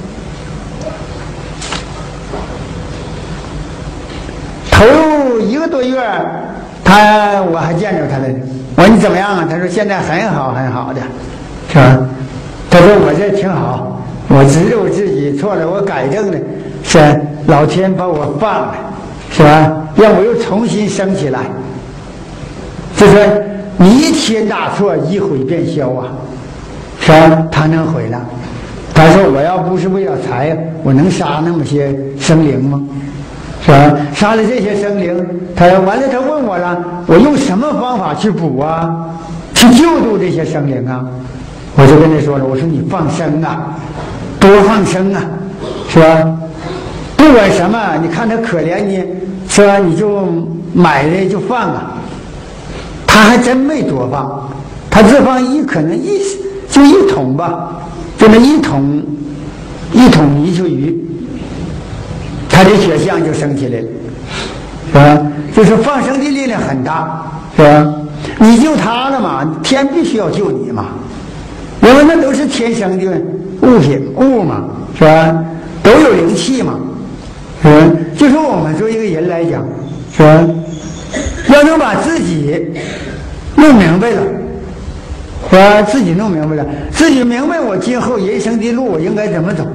投入一个多月。他我还见着他了，我说你怎么样啊？他说现在很好很好的，是吧？他说我这挺好，我知道我自己错了，我改正了，是老天把我放了，是吧？让我又重新生起来。就说你一天大错，一毁便消啊，是吧？他能毁了。他说我要不是为了财，我能杀那么些生灵吗？是吧？杀了这些生灵，他完了，他问我了，我用什么方法去补啊？去救度这些生灵啊？我就跟他说了，我说你放生啊，多放生啊，是吧？不管什么，你看他可怜你，是吧？你就买了就放啊。他还真没多放，他只放一可能一就一桶吧，就那一桶一桶泥鳅鱼。他的血象就升起来了，是吧？就是放生的力量很大，是吧？你救他了嘛，天必须要救你嘛，因为那都是天生的物品物嘛，是吧？都有灵气嘛，是吧？就说我们作为一个人来讲，是吧？要能把自己弄明白了，是吧？自己弄明白了，自己明白我今后人生的路我应该怎么走。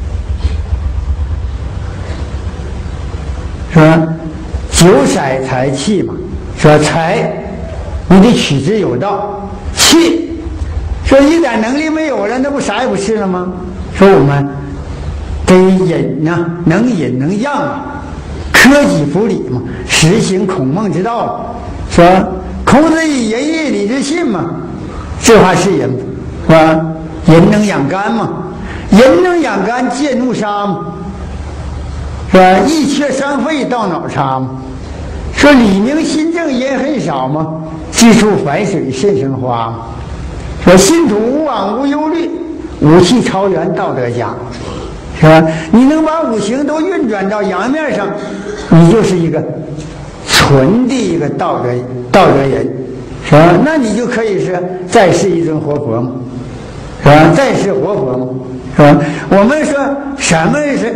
说九色财气嘛，说财你得取之有道，气说一点能力没有了，那不啥也不是了吗？说我们得隐呐、啊，能隐能让啊，科己服礼嘛，实行孔孟之道。说孔子以仁义礼智信嘛，这话是人是吧？人能养肝嘛，人能养肝戒怒杀嘛。是吧？意却伤肺，到脑插嘛。说理明心正，人很少嘛。积处反水，肾生花嘛。说心土无往无忧虑， 五气超元，道德家，是吧？你能把五行都运转到阳面上，你就是一个纯的一个道德道德人，是吧？那你就可以是再是一尊活佛嘛，是吧？再是活佛嘛，是吧？我们说什么是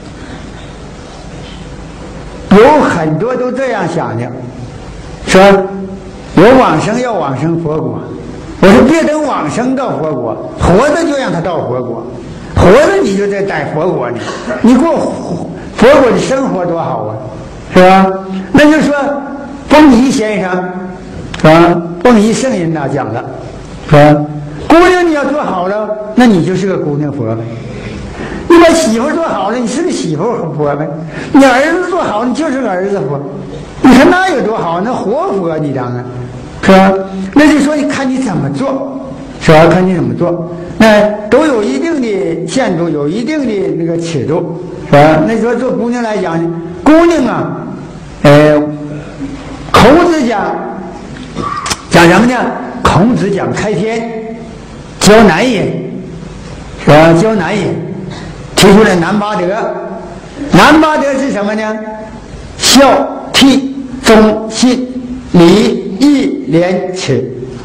有很多都这样想的，说我往生要往生佛国，我说别等往生到佛国，活着就让他到佛国，活着你就在在佛国里，你过佛国的生活多好啊，是吧？那就说崩仪先生，是吧？崩仪圣人哪讲的，是吧？姑娘你要做好了，那你就是个姑娘佛呗。你把媳妇做好了，你是个媳妇佛呗。你儿子做好，你就是个儿子佛。你看那有多好，那活佛你当然，是吧？那就说你看你怎么做，是吧？看你怎么做，那都有一定的限度，有一定的那个尺度，是吧？那说做姑娘来讲呢，姑娘啊，呃，孔子讲讲什么呢？孔子讲开天，教男人，是吧？教男人。提出来南八德，南八德是什么呢？孝、悌、忠、信、礼、义、廉、耻，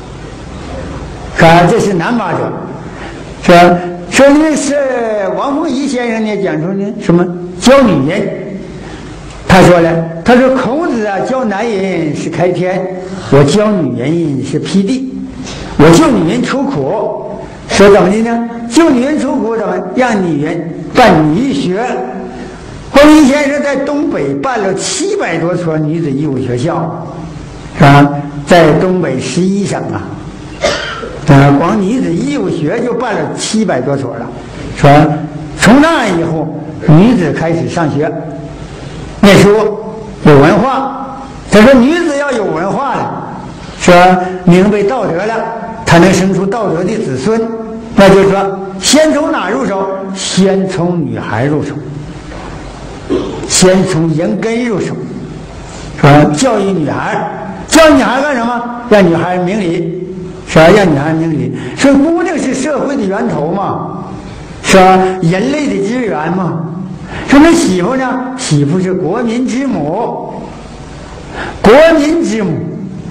啊，这是南八德，是吧？说那是王凤仪先生呢讲出呢什么教女人，他说了，他说孔子啊教男人是开天，我教女人是辟地，我救女人出苦。说怎么的呢？救女人出苦怎么让女人办女学？凤仪先生在东北办了七百多所女子义务学校，是吧？在东北十一省啊，啊，光女子义务学就办了七百多所了，是吧？从那以后，女子开始上学、念书，有文化。他说，女子要有文化了，是吧？明白道德了，才能生出道德的子孙。那就是说，先从哪入手？先从女孩入手，先从人根入手，是吧？教育女孩，教育女孩干什么？让女孩明理，是吧？让女孩明理。说姑娘是社会的源头嘛，是吧？人类的资源嘛。说那媳妇呢？媳妇是国民之母，国民之母。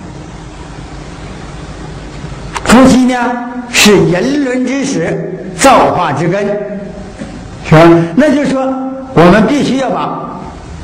夫妻呢是人伦之始，造化之根，是吧？那就是说，我们必须要把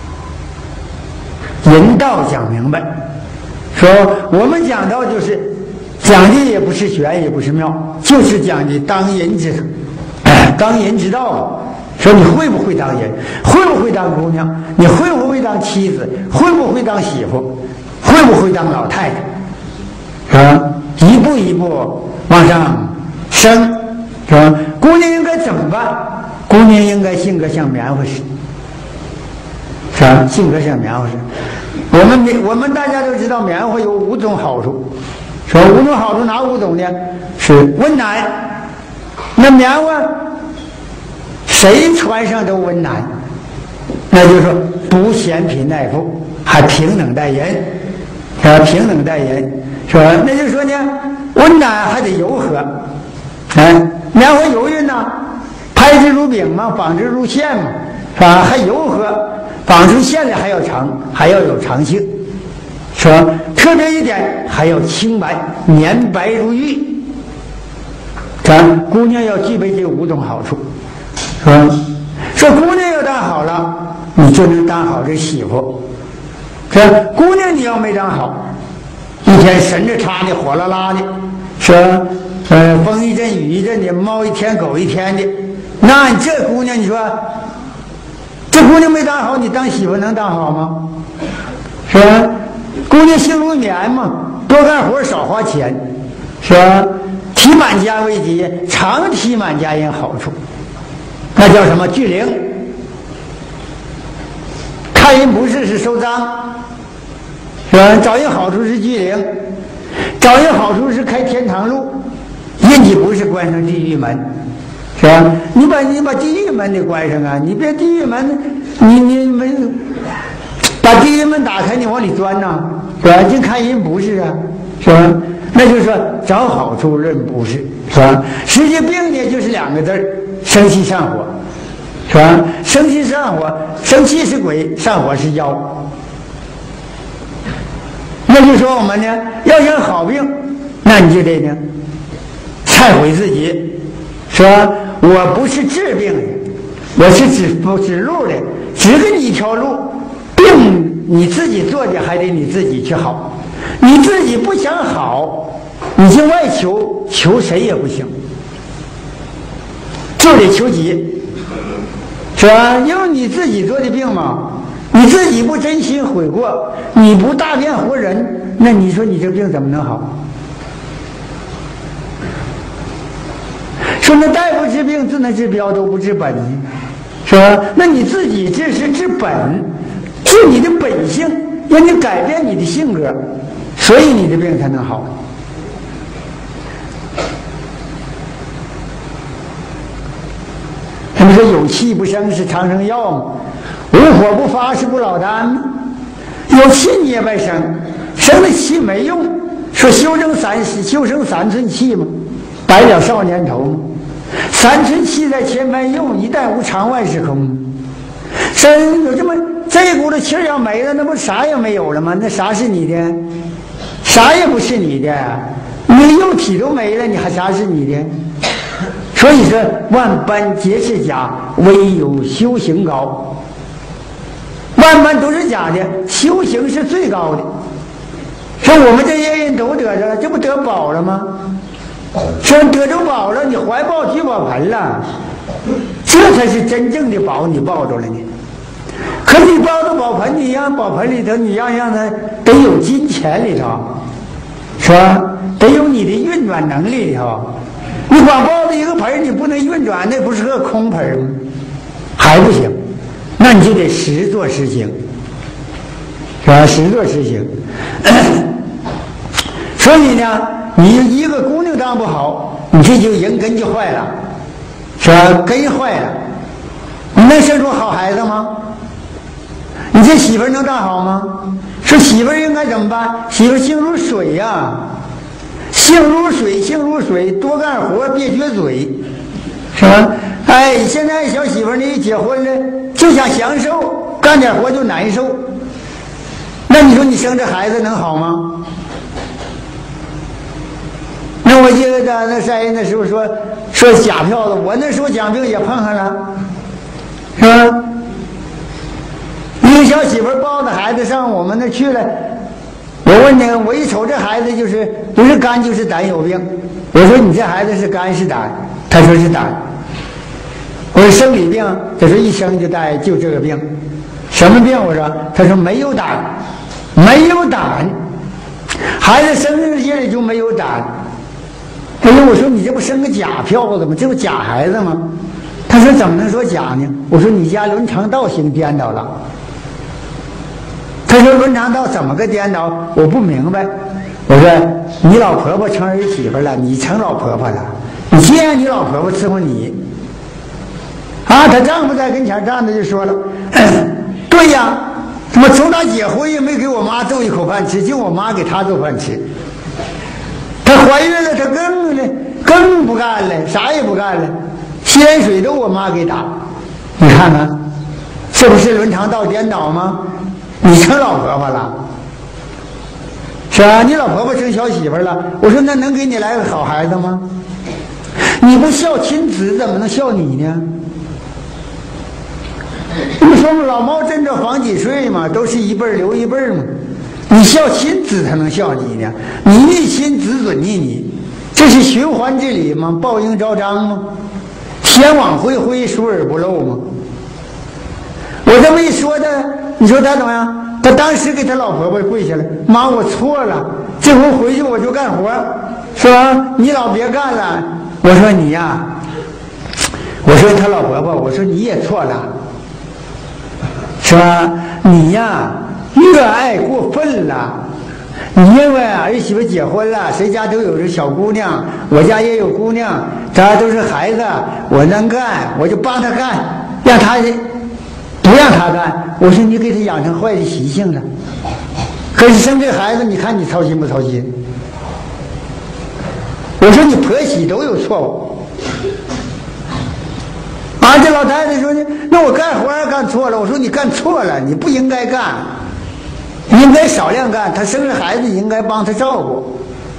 人道讲明白。说我们讲道就是讲的也不是玄，也不是妙，就是讲的当人之当人之道。说你会不会当人？会不会当姑娘？你会不会当妻子？会不会当媳妇？会不会当老太太？啊？一步一步往上升，是吧？姑娘应该怎么办？姑娘应该性格像棉花似的，是吧？性格像棉花似的。我们我们大家都知道，棉花有五种好处，说五种好处哪五种呢？是温暖。那棉花谁穿上都温暖，那就是说不嫌贫爱富，还平等待人，是吧？平等待人。是吧？那就是说呢，温暖还得柔和，哎，棉花柔韧呢，拍之如饼嘛，纺之如线嘛，是吧？还柔和，纺出线来还要长，还要有长性，是吧？特别一点还要清白，绵白如玉，是吧？姑娘要具备这五种好处，是吧？说姑娘要当好了，你就能当好这媳妇，是吧？姑娘你要没当好，一天神着叉的，火辣辣的，是吧？呃，风一阵雨一阵的，猫一天狗一天的，那你这姑娘，你说这姑娘没当好，你当媳妇能当好吗？是吧？姑娘性如棉嘛，多干活少花钱，是吧？提满家为吉，常提满家人好处，那叫什么聚灵？看人不是是收赃。是吧？找人好处是聚灵，找人好处是开天堂路，运气不是关上地狱门，是吧？你把你把地狱门得关上啊！你别地狱门，你你没把地狱门打开，你往里钻呐，是吧？净看人不是啊，是吧？ 那就是说找好处论不是，是吧？实际病呢就是两个字儿：生气上火，是吧？生气上火，生气是鬼，上火是妖。那就说我们呢要想好病，那你就得呢忏悔自己，说我不是治病的，我是指不指路的，指给你一条路，病你自己做的还得你自己去好，你自己不想好，你去外求，求谁也不行，就得求己，是吧？因为你自己做的病嘛，你自己不真心悔过，你不大变活人，那你说你这病怎么能好？说那大夫治病只能治标都不治本，是吧？那你自己治是治本，治你的本性，让你改变你的性格，所以你的病才能好。他们说有气不生是长生药嘛，无火不发是不老丹嘛。有气你也别生，生了气没用，说修正三修生三寸气嘛，白了少年头嘛。三寸气在前面用，一旦无常万事空。身有这么这股子气儿要没了，那不啥也没有了吗？那啥是你的？啥也不是你的，你肉体都没了，你还啥是你的？所以说万般皆是假，唯有修行高。万般都是假的，修行是最高的。说我们这些人都得着了，这不得宝了吗？说得着宝了，你怀抱聚宝盆了，这才是真正的宝，你抱着了你。可你抱着宝盆，你让宝盆里头，你样样的得有金钱里头，是吧？得有你的运转能力里头。你光抱着一个盆，你不能运转，那不是个空盆吗？还不行，那你就得实做实行，是吧？实做实行。所以呢，你一个姑娘当不好，你这就人根就坏了，是吧？根坏了，你能生出好孩子吗？你这媳妇儿能当好吗？说媳妇儿应该怎么办？媳妇儿性如水呀、啊，性如水，性如水，多干活别撅嘴，是吧？哎，现在小媳妇儿呢一结婚了，就想享受，干点活就难受。那你说你生这孩子能好吗？那我记得那谁那时候说说假票子，我那时候讲病也碰上了，是吧？一个小媳妇抱着孩子上我们那去了，我问你，我一瞅这孩子就是不是肝就是胆有病，我说你这孩子是肝是胆？他说是胆。我说生理病，他说一生就带就这个病，什么病？我说，他说没有胆，没有胆，孩子生日夜里就没有胆。哎呦，我说你这不生个假票子吗？这不假孩子吗？他说怎么能说假呢？我说你家伦常道行颠倒了。他说伦常道怎么个颠倒？我不明白。我说你老婆婆成儿媳妇了，你成老婆婆了，你既然你老婆婆伺候你啊，她丈夫在跟前站着就说了，对呀，怎么从她结婚也没给我妈做一口饭吃，就我妈给她做饭吃。她怀孕了，她更呢更不干了，啥也不干了，洗脸水都我妈给打。你看看，这不是伦常道颠倒吗？你成老婆婆了，是吧？你老婆婆生小媳妇了。我说那能给你来个好孩子吗？你不孝亲子，怎么能孝你呢？你说老猫枕着防几岁嘛，都是一辈留一辈嘛。你孝亲子才能孝你呢，你逆亲子准逆你，这是循环之理吗？报应昭彰吗？天网恢恢，疏而不漏吗？我这么一说的，你说他怎么样？他当时给他老婆婆跪下了，妈，我错了，这回回去我就干活，是吧？你老别干了。我说你呀，我说他老婆婆，我说你也错了，是吧？你呀热爱过分了。你因为儿媳妇结婚了，谁家都有这小姑娘，我家也有姑娘，咱都是孩子，我能干，我就帮他干，让他不让他干。我说你给他养成坏的习性了。可是生这孩子，你看你操心不操心？ 我说你婆媳都有错误。啊，这老太太说呢，那我干活干错了。我说你干错了，你不应该干，应该少量干。她生了孩子，应该帮她照顾。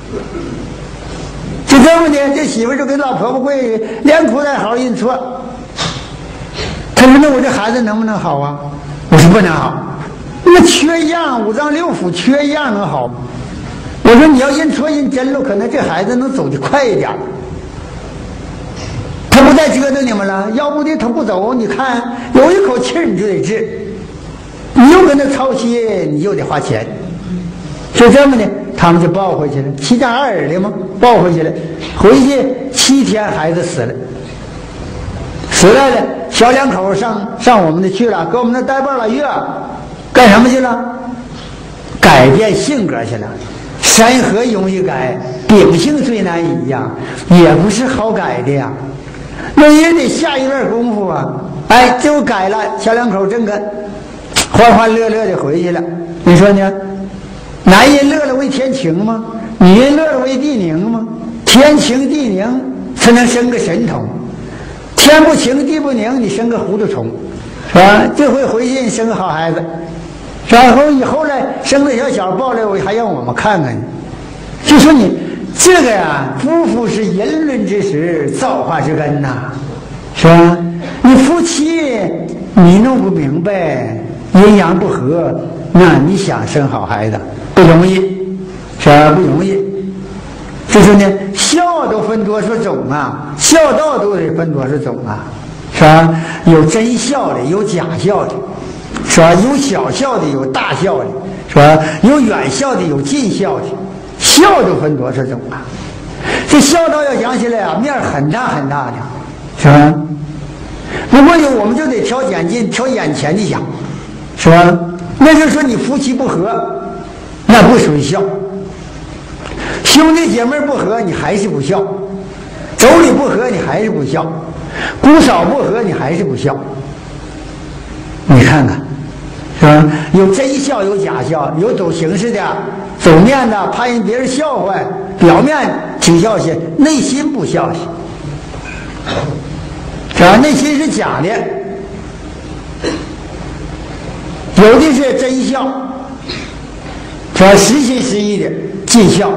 就这么的，这媳妇就跟老婆婆跪，连哭带嚎认错。她说：“那我这孩子能不能好啊？”我说：“不能好，那缺一样，五脏六腑缺一样能好吗？”我说：“你要认错认真了，可能这孩子能走得快一点。他不再折腾你们了，要不的他不走，你看有一口气儿你就得治，你又跟他操心，你又得花钱。”就这么的，他们就抱回去了，七丈二耳的嘛，抱回去了。回去七天，孩子死了，死来了。小两口上上我们那去了，搁我们那待半拉月，干什么去了？改变性格去了。山河容易改，秉性最难移呀，也不是好改的呀，那也得下一段功夫啊。哎，就改了，小两口真个欢欢乐乐的回去了。你说呢？男人乐了为天晴吗？女人乐了为地宁吗？天晴地宁才能生个神童，天不晴地不宁，你生个糊涂虫，是吧？这回回去你生个好孩子，然后以后来生个小小抱来，我还让我们看看，就说你这个呀，夫妇是淫伦之时，造化之根呐，是吧？你夫妻你弄不明白，阴阳不和，那你想生好孩子不容易，是吧？不容易。就是呢，孝都分多少种啊？孝道都得分多少种啊？是吧？有真孝的，有假孝的，是吧？有小孝的，有大孝的，是吧？有远孝的，有近孝的，孝都分多少种啊？这孝道要讲起来啊，面很大很大的，是吧？不过有我们就得挑眼近，挑眼前的讲，是吧？那就是说你夫妻不和，那不属于孝。兄弟姐妹不和，你还是不孝；妯娌不和，你还是不孝；姑嫂不和，你还是不孝。你看看，是吧？有真孝，有假孝，有走形式的、走面的，怕人别人笑话，表面挺孝心，内心不孝心，是吧？内心是假的。有的是真孝，是吧？实心实意的尽孝。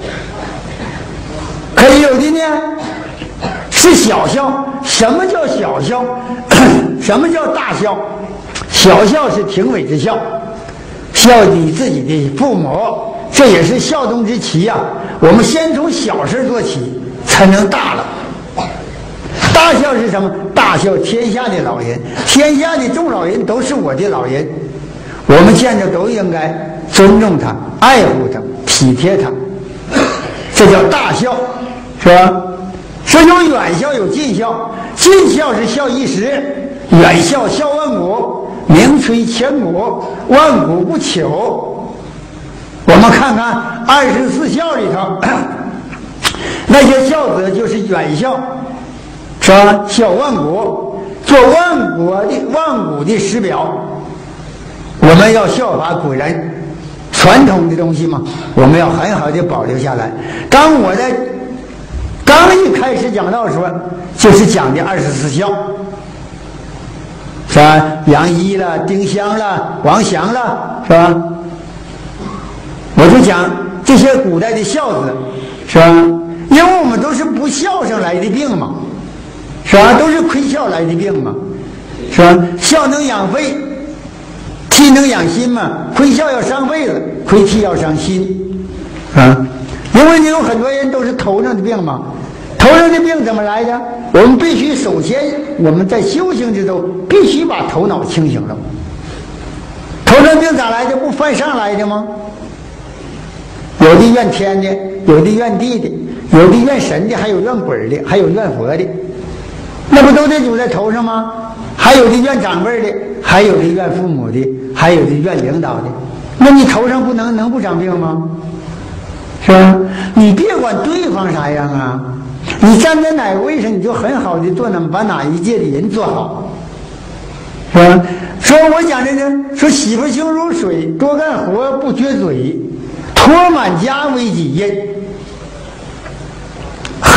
可有的呢是小孝。什么叫小孝？什么叫大孝？小孝是庭委之孝，孝你自己的父母，这也是孝中之奇呀、啊。我们先从小事做起，才能大了。大孝是什么？大孝天下的老人，天下的众老人都是我的老人，我们见着都应该尊重他、爱护他、体贴他，这叫大孝，是吧？说有远孝有近孝，近孝是孝一时，远孝孝万古，名垂千古，万古不朽。我们看看二十四孝里头，那些孝子就是远孝，是吧？孝万古，做万国的万古的师表。我们要效法古人传统的东西嘛，我们要很好的保留下来。当我在刚一开始讲到的时候，就是讲的二十四孝，是吧？杨一了、丁香了、王祥了，是吧？我就讲这些古代的孝子，是吧？因为我们都是不孝上来的病嘛，是吧？都是亏孝来的病嘛，是吧？孝能养肺，气能养心嘛，亏孝要伤肺了，亏气要伤心，啊！因为你有很多人都是头上的病嘛，头上的病怎么来的？我们必须首先我们在修行之中必须把头脑清醒了。头上病咋来的？不犯上来的吗？有的怨天的，有的怨地的，有的怨神的，还有怨鬼的，还有怨佛的，那不都得主在头上吗？还有的怨长辈的，还有的怨父母的，还有的怨领导的。那你头上不能能不长病吗？是吧？你别管对方啥样啊，你站在哪个位上，你就很好的做那把哪一届的人做好，是吧？说我讲这个，说媳妇情如水，多干活不撅嘴，托满家为己任。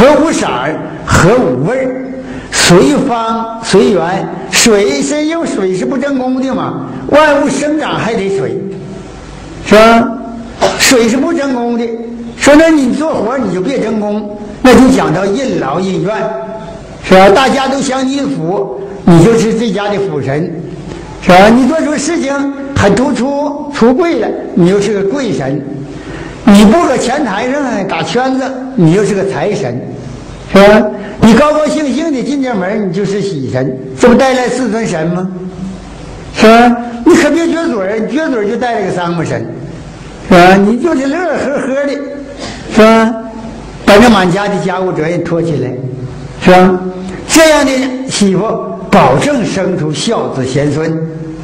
何无色儿？何无味儿？随方随缘。水是用水是不真功的嘛？万物生长还得水，是吧？水是不真功的。说那你做活你就别真功，那就讲到任劳任怨，是吧？大家都向你服，你就是这家的辅神，是吧？你做出事情很突出出柜了，你就是个贵神；你不搁前台上打圈子，你就是个财神，是吧？你高高兴兴的进这门，你就是喜神，这不带来四尊神吗？是吧？你可别撅嘴，撅嘴就带来个三个神，是吧？你就是乐呵呵的，是吧？把这满家的家务责任拖起来，是吧？这样的媳妇，保证生出孝子贤孙。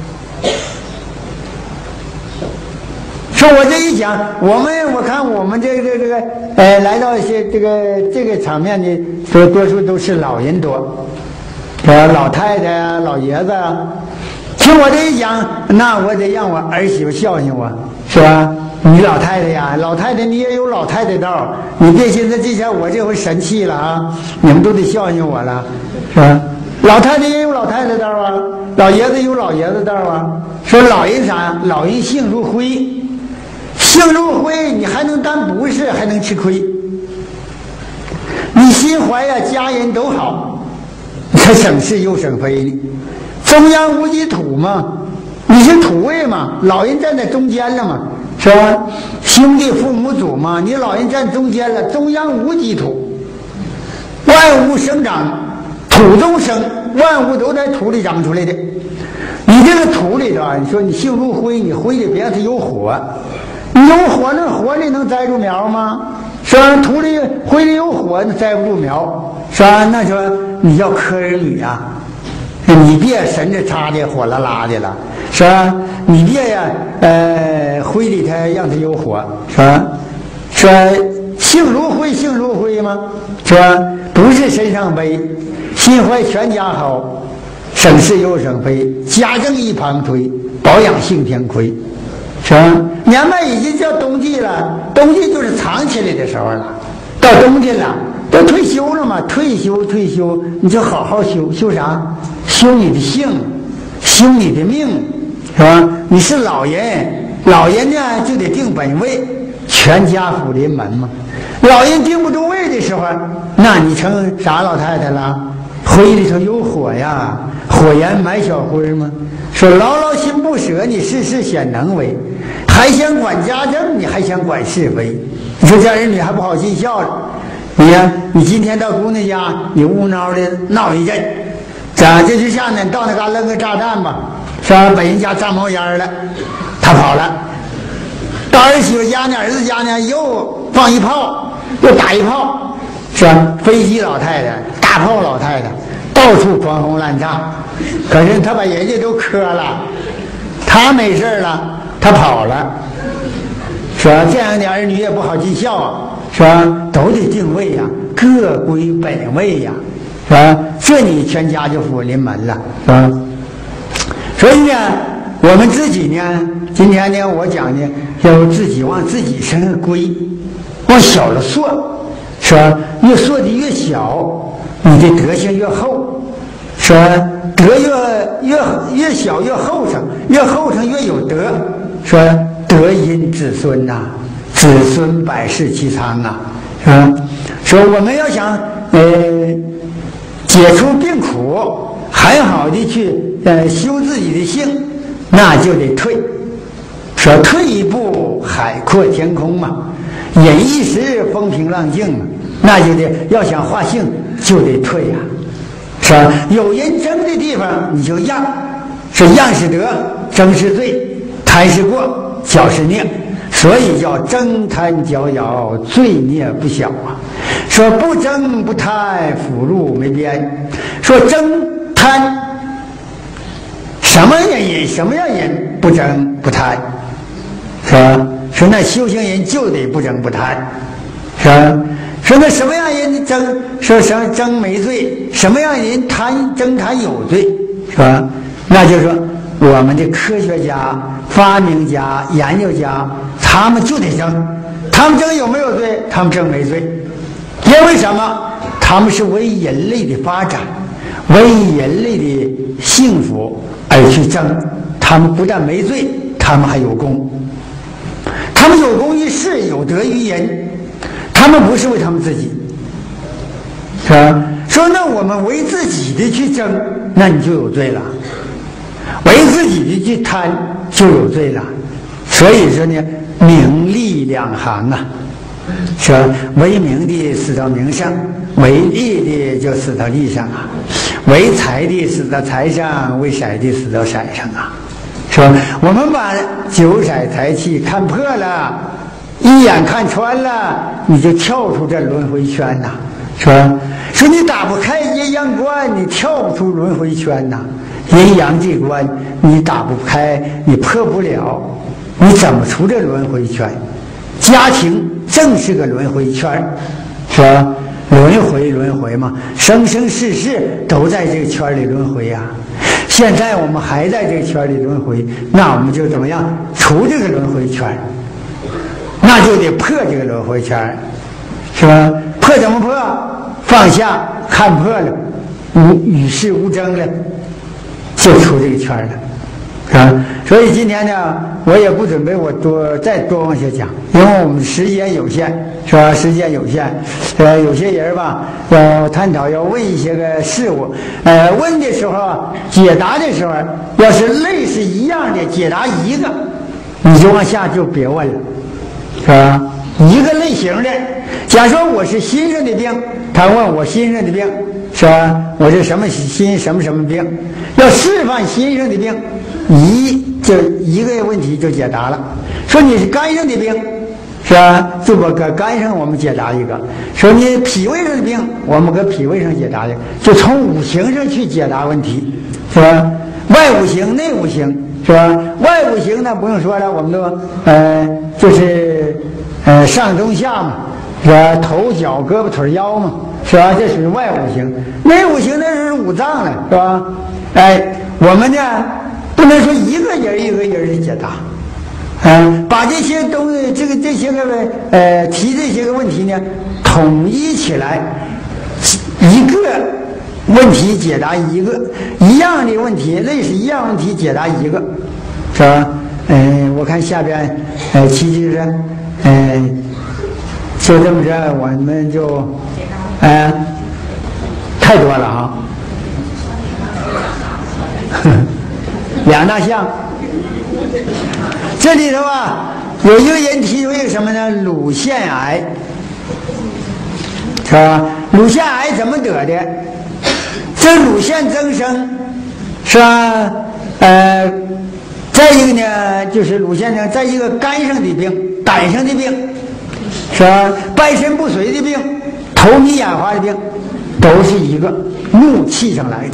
说我这一讲，我们我看我们这个这个呃，来到一些这个这个场面的，多多数都是老人多，呃，老太太啊，老爷子啊。听我这一讲，那我得让我儿媳妇孝敬我，是吧？你老太太呀，老太太你也有老太太道，你别寻思这下我这回神气了啊！你们都得孝敬我了，是吧？老太太也有老太太道啊，老爷子有老爷子道啊。说老人啥？老人性如灰。性如灰，你还能担不是，还能吃亏。你心怀呀、啊，家人都好，你还省事又省非呢。中央无几土嘛，你是土位嘛，老人站在中间了嘛，是吧？兄弟父母祖嘛，你老人站中间了，中央无几土，万物生长，土中生，万物都在土里长出来的。你这个土里头啊，你说你性如灰，你灰里边它有火。你有火，那火里能栽住苗吗？是吧？土里灰里有火，那栽不住苗，是吧？那说你要科儿女啊，你别神着插的火辣辣的了，是吧？你别呀，呃，灰里头让它有火，是吧？说性如灰，性如灰吗？是吧？不是身上背，心怀全家好，省事又省非，家政一旁推，保养性天魁。是吧？年迈已经叫冬季了，冬季就是藏起来的时候了。到冬天了，都退休了嘛，退休退休，你就好好修修啥？修你的性，修你的命，是吧？你是老人，老人呢就得定本位，全家福临门嘛。老人定不住位的时候，那你成啥老太太了？灰里头有火呀，火焰埋小灰吗？说牢牢心不舍，你事事显能为，还想管家政，你还想管是非。你说这儿女还不好尽孝了。你呀，你今天到姑娘家，你呜闹的闹一阵，咋这就像呢？到那嘎扔个炸弹吧，是吧？把人家炸冒烟了，他跑了。到儿媳妇家呢，儿子家呢，又放一炮，又打一炮，是吧？飞机老太太，大炮老太太，到处狂轰滥炸。可是他把人家都磕了，他没事了，他跑了，是吧？这样的儿女也不好尽孝啊，是吧？都得定位呀，各归本位呀，是吧？这你全家就福临门了，是吧？所以呢，我们自己呢，今天呢，我讲呢，要自己往自己身上归，往小了说，是吧？越说的越小，你的德行越厚，是吧？德越越越小越厚诚，越厚诚越有德。说德荫子孙呐、啊，子孙百世其昌啊，是吧？说我们要想呃解除病苦，很好的去呃修自己的性，那就得退。说退一步海阔天空嘛，忍一时风平浪静嘛，那就得要想化性就得退呀、啊。是吧？有人争的地方你就让，是让是得，争是罪，贪是过，骄是孽，所以叫争贪骄摇，罪孽不小啊。说不争不贪，福禄没边。说争贪，什么原因？什么样人不争不贪？是吧？说那修行人就得不争不贪，是吧？说那什么样人争？说什么争没罪？什么样人贪争贪有罪？是吧？那就是说，我们的科学家、发明家、研究家，他们就得争。他们争有没有罪？他们争没罪。 因为什么？他们是为人类的发展，为人类的幸福而去争。他们不但没罪，他们还有功。他们有功于世，有德于人。他们不是为他们自己，是吧？说那我们为自己的去争，那你就有罪了；为自己的去贪，就有罪了。所以说呢，名利两行啊。说为名的死到名上，为利的就死到利上啊，为财的死到财上，为色的死到色上啊。说我们把九色财气看破了，一眼看穿了，你就跳出这轮回圈呐。说说你打不开阴阳关，你跳不出轮回圈呐。阴阳这关你打不开，你破不了，你怎么出这轮回圈？家庭正是个轮回圈，是吧？轮回轮回嘛，生生世世都在这个圈里轮回呀、啊。现在我们还在这个圈里轮回，那我们就怎么样除这个轮回圈？那就得破这个轮回圈，是吧？破怎么破？放下，看破了，无与世无争了，就出这个圈了。啊，所以今天呢，我也不准备我多再多往下讲，因为我们时间有限，是吧？时间有限，呃，有些人吧要探讨，要问一些个事物，呃，问的时候，解答的时候，要是类似一样的解答一个，你就往下就别问了，是吧？一个类型的，假说我是心上的病，他问我心上的病，是吧？我是什么心什么什么病？要示范心上的病。一就一个问题就解答了。说你是肝上的病，是吧？就把个肝上我们解答一个。说你脾胃上的病，我们搁脾胃上解答一个。就从五行上去解答问题，是吧？外五行、内五行，是吧？外五行呢不用说了，我们都呃就是呃上中下嘛，是吧？头脚胳膊腿腰嘛，是吧？这属于外五行。内五行那是五脏了，是吧？哎，我们呢？不能说一个人一个人的解答，嗯，把这些东西，这个这些个呃提这些个问题呢，统一起来，一个问题解答一个，一样的问题，类似一样问题解答一个，是吧？嗯，我看下边呃，其实是嗯，就这么着，我们就呃太多了啊。两大项，这里头啊，有一个人提出一个什么呢？乳腺癌，是吧？乳腺癌怎么得的？这乳腺增生，是吧？呃，再一个呢，就是乳腺呢，再一个肝上的病、胆上的病，是吧？半身不遂的病、头皮眼花的病，都是一个怒气上来的。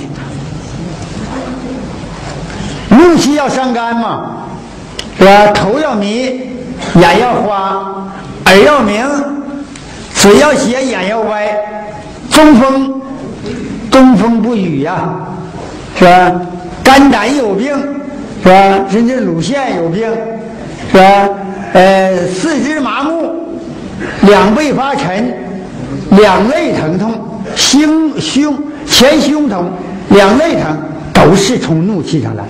怒气要伤肝嘛，是吧？头要迷，眼要花，耳要鸣，嘴要斜，眼要歪，中风，东风不雨呀、啊，是吧？肝胆有病，是吧？甚至乳腺有病，是吧？呃，四肢麻木，两背发沉，两肋疼痛，胸胸前胸疼，两肋疼，都是从怒气上来的。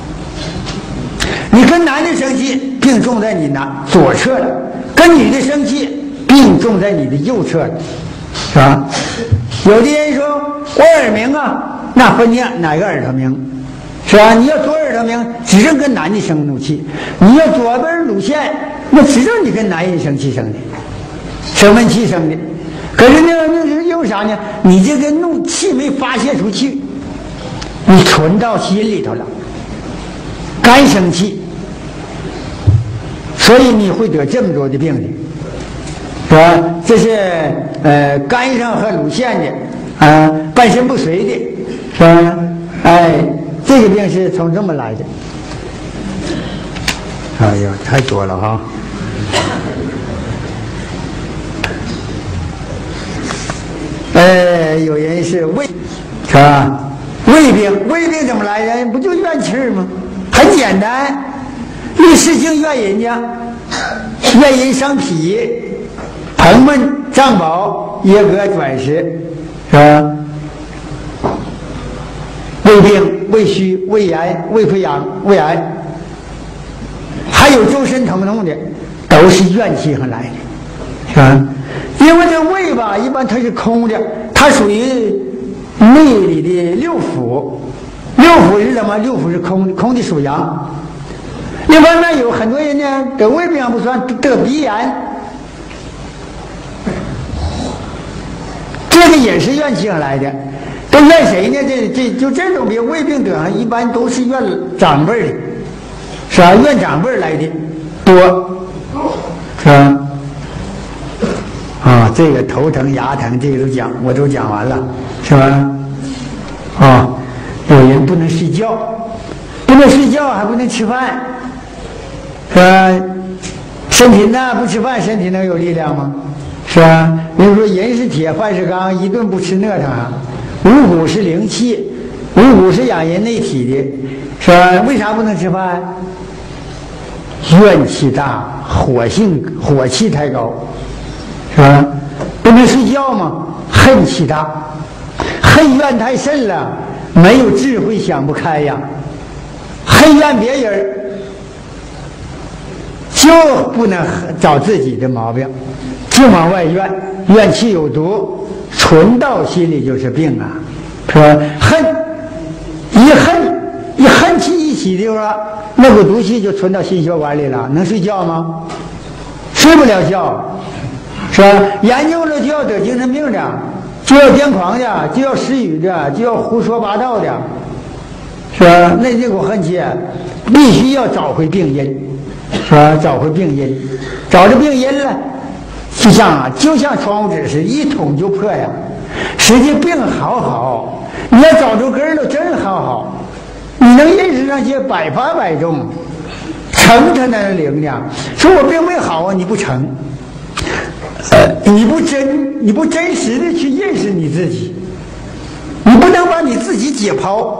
你跟男的生气，病重在你哪左侧了；跟女的生气，病重在你的右侧了，是吧？有的人说我耳鸣啊，那分你哪个耳朵鸣，是吧？你要左耳朵鸣，只正跟男的生怒气；你要左边乳腺，那只正你跟男人生气生的，生闷气生的。可是那那是因为啥呢？你这个怒气没发泄出去，你存到心里头了。肝生气，所以你会得这么多的病的，是吧？这是呃肝上和乳腺的，啊、呃、半身不遂的，是吧？哎，这个病是从这么来的。哎呀，太多了哈！呃，有人是胃，是吧？胃病，胃病怎么来的？不就怨气吗？很简单，一时性怨人家，怨人伤脾， 朋们藏宝耶格转世，是吧？胃病、胃虚、胃炎、胃溃疡、胃癌，还有周身疼痛的，都是怨气上来的，是吧？因为这胃吧，一般它是空的，它属于内里的六腑。六腑是什么？六腑是空的，空的属阳。另外呢，有很多人呢得胃病不算，得鼻炎，这个也是怨气上来的。都怨谁呢？这这就这种病，胃病得上一般都是怨长辈的，是吧？怨长辈来的多，是吧？啊，这个头疼、牙疼，这个都讲，我都讲完了，是吧？啊，有人不能睡觉，不能睡觉还不能吃饭，是吧？身体呢不吃饭，身体能有力量吗？是吧？比如说人是铁，饭是钢，一顿不吃饿腾啊。五谷是灵气，五谷是养人内体的，是吧？为啥不能吃饭？怨气大，火性火气太高，是吧？不能睡觉吗？恨气大，恨怨太甚了，没有智慧想不开呀。恨怨别人，就不能找自己的毛病，就往外怨，怨气有毒。存到心里就是病啊，是吧？恨，一恨一恨气一起的话，那股毒气就存到心血管里了，能睡觉吗？睡不了觉，是吧？研究了就要得精神病的，就要癫狂的，就要失语的，就要胡说八道的，是吧？那这股恨气必须要找回病因，是吧？找回病因，找着病因了。就像啊，就像窗户纸似的，一捅就破呀。实际病好好，你要找着根儿了，真好好。你能认识那些百发百中，成它那灵量。说我病没好啊，你不成，呃，你不真，你不真实的去认识你自己，你不能把你自己解剖，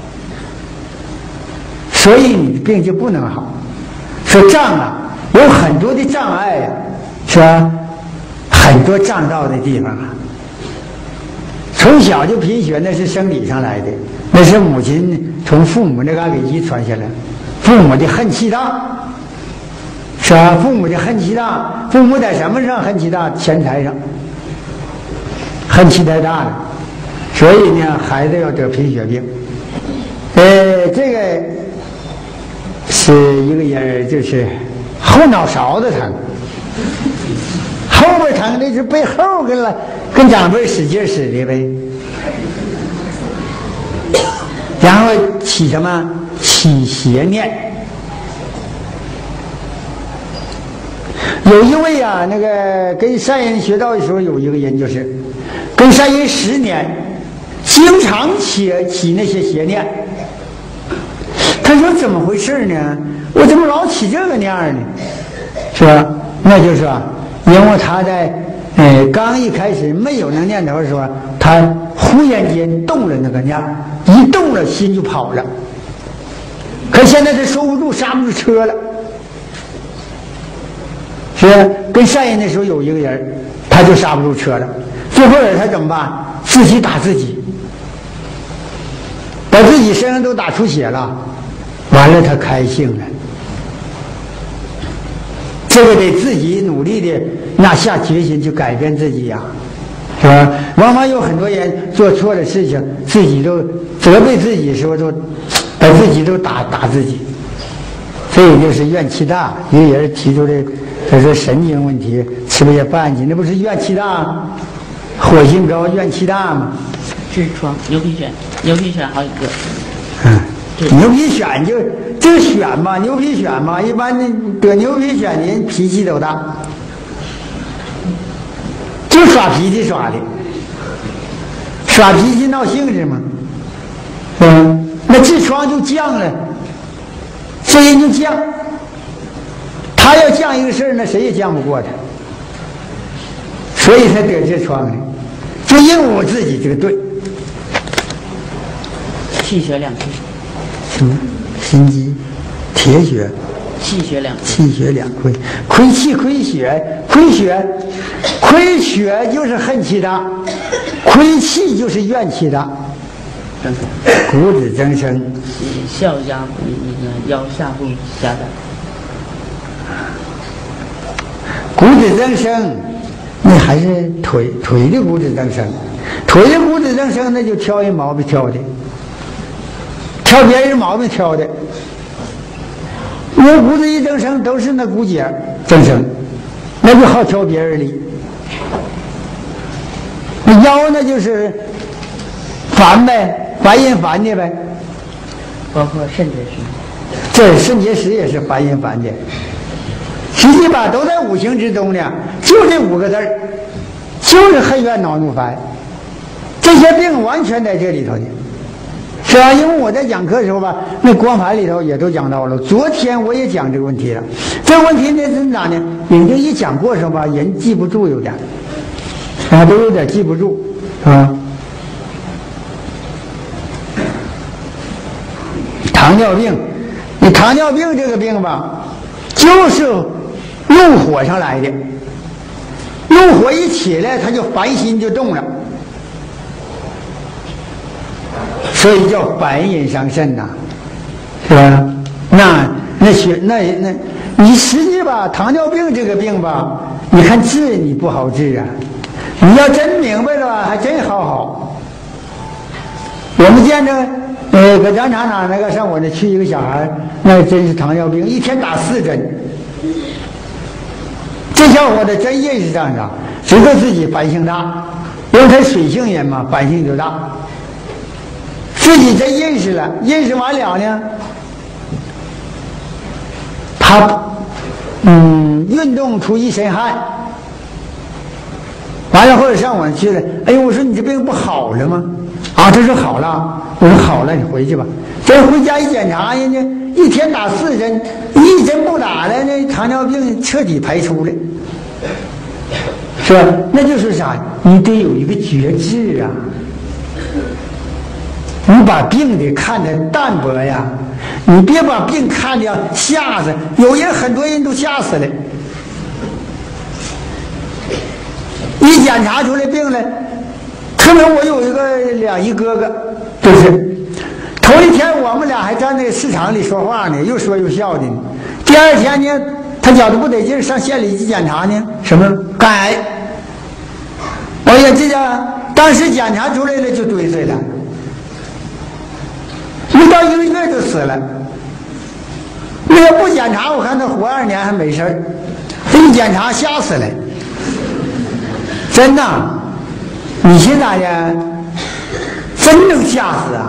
所以你的病就不能好。说障啊，有很多的障碍呀、啊，是吧？很多障道的地方啊，从小就贫血，那是生理上来的，那是母亲从父母那嘎给遗传下来，父母的恨气大，是吧？父母的恨气大，父母在什么上恨气大？钱财上，恨气太大了，所以呢，孩子要得贫血病。呃，这个是一个人，就是后脑勺子疼。后边疼的是背后跟了跟长辈使劲使的呗，然后起什么起邪念。有一位啊，那个跟善人学道的时候，有一个人就是跟善人十年，经常起起那些邪念。他说怎么回事呢？我怎么老起这个念呢？是吧？那就是啊。因为他在呃刚一开始没有那念头的时候，他忽然间动了那个念，一动了心就跑了。可现在他收不住，刹不住车了。是跟善人的时候有一个人，他就刹不住车了。最后他怎么办？自己打自己，把自己身上都打出血了。完了，他开性了。这个得自己努力的，那下决心去改变自己呀、啊，是吧？往往有很多人做错了事情，自己都责备自己的时候，都把自己都打打自己。这也就是怨气大。有人提出的，他说神经问题，吃不下饭去，那不是怨气大，火性高，怨气大吗？ 痔疮、牛皮癣，牛皮癣好几个。 嗯。牛皮癣就这癣嘛，牛皮癣嘛，一般得牛皮癣的人脾气都大，就耍脾气耍的，耍脾气闹性子嘛。嗯，那痔疮就犟了，这人就犟，他要犟一个事儿，那谁也犟不过他，所以才得痔疮的，就因为我自己这个对。 气血两虚。 什么心肌、铁血、 气血两气血两亏，亏气亏血，亏血，亏血就是恨气大，亏气就是怨气大。骨质增生， 笑压部那个腰下部狭窄。 骨质增生，那还是腿腿的骨质增生，腿的骨质增生那就挑人毛病挑的，挑别人毛病挑的。因为骨质一增生都是那骨节增生，那就好挑别人的。那腰呢就是烦呗，烦人烦的呗。 包括肾结石， 这肾结石也是烦人烦的。实际吧，都在五行之中呢，就这五个字儿，就是恨怨恼怒烦，这些病完全在这里头呢，是吧？因为我在讲课的时候吧，那光盘里头也都讲到了。昨天我也讲这个问题了，这个问题呢是咋呢？人家一讲过时候吧，人记不住有点，啊，都有点记不住，是吧？糖尿病，你糖尿病这个病吧，就是怒火上来的，怒火一起来，他就烦心就动了，所以叫烦人伤肾呐，是吧？那那血那那，你实际吧，糖尿病这个病吧，你看治你不好治啊，你要真明白了吧，还真好好。我们见着。呃，搁咱厂长那个上我那去一个小孩，那真是糖尿病，一天打四针。这小伙子真认识厂长，知道自己烦性大，因为他水性人嘛，烦性就大。自己真认识了，认识完了呢，他嗯运动出一身汗，完了或者上我去了，哎呦，我说你这病不好了吗？啊，他说好了。我说好了，你回去吧。这回家一检查，人家一天打四针，一针不打了，那糖尿病彻底排出了，是吧？那就是啥？你得有一个觉知啊！你把病得看得淡薄呀，你别把病看得吓死。有人很多人都吓死了，一检查出来病了。特别我有一个两姨哥哥，就是头一天我们俩还在那个市场里说话呢，又说又笑的呢。第二天呢，他觉得不得劲，上县里去检查呢，什么肝癌。哎呀，这家当时检查出来了就堆碎了，不到一个月就死了。那要不检查，我看他活二年还没事儿，这一检查吓死了，真的。你现在呀，真能吓死啊！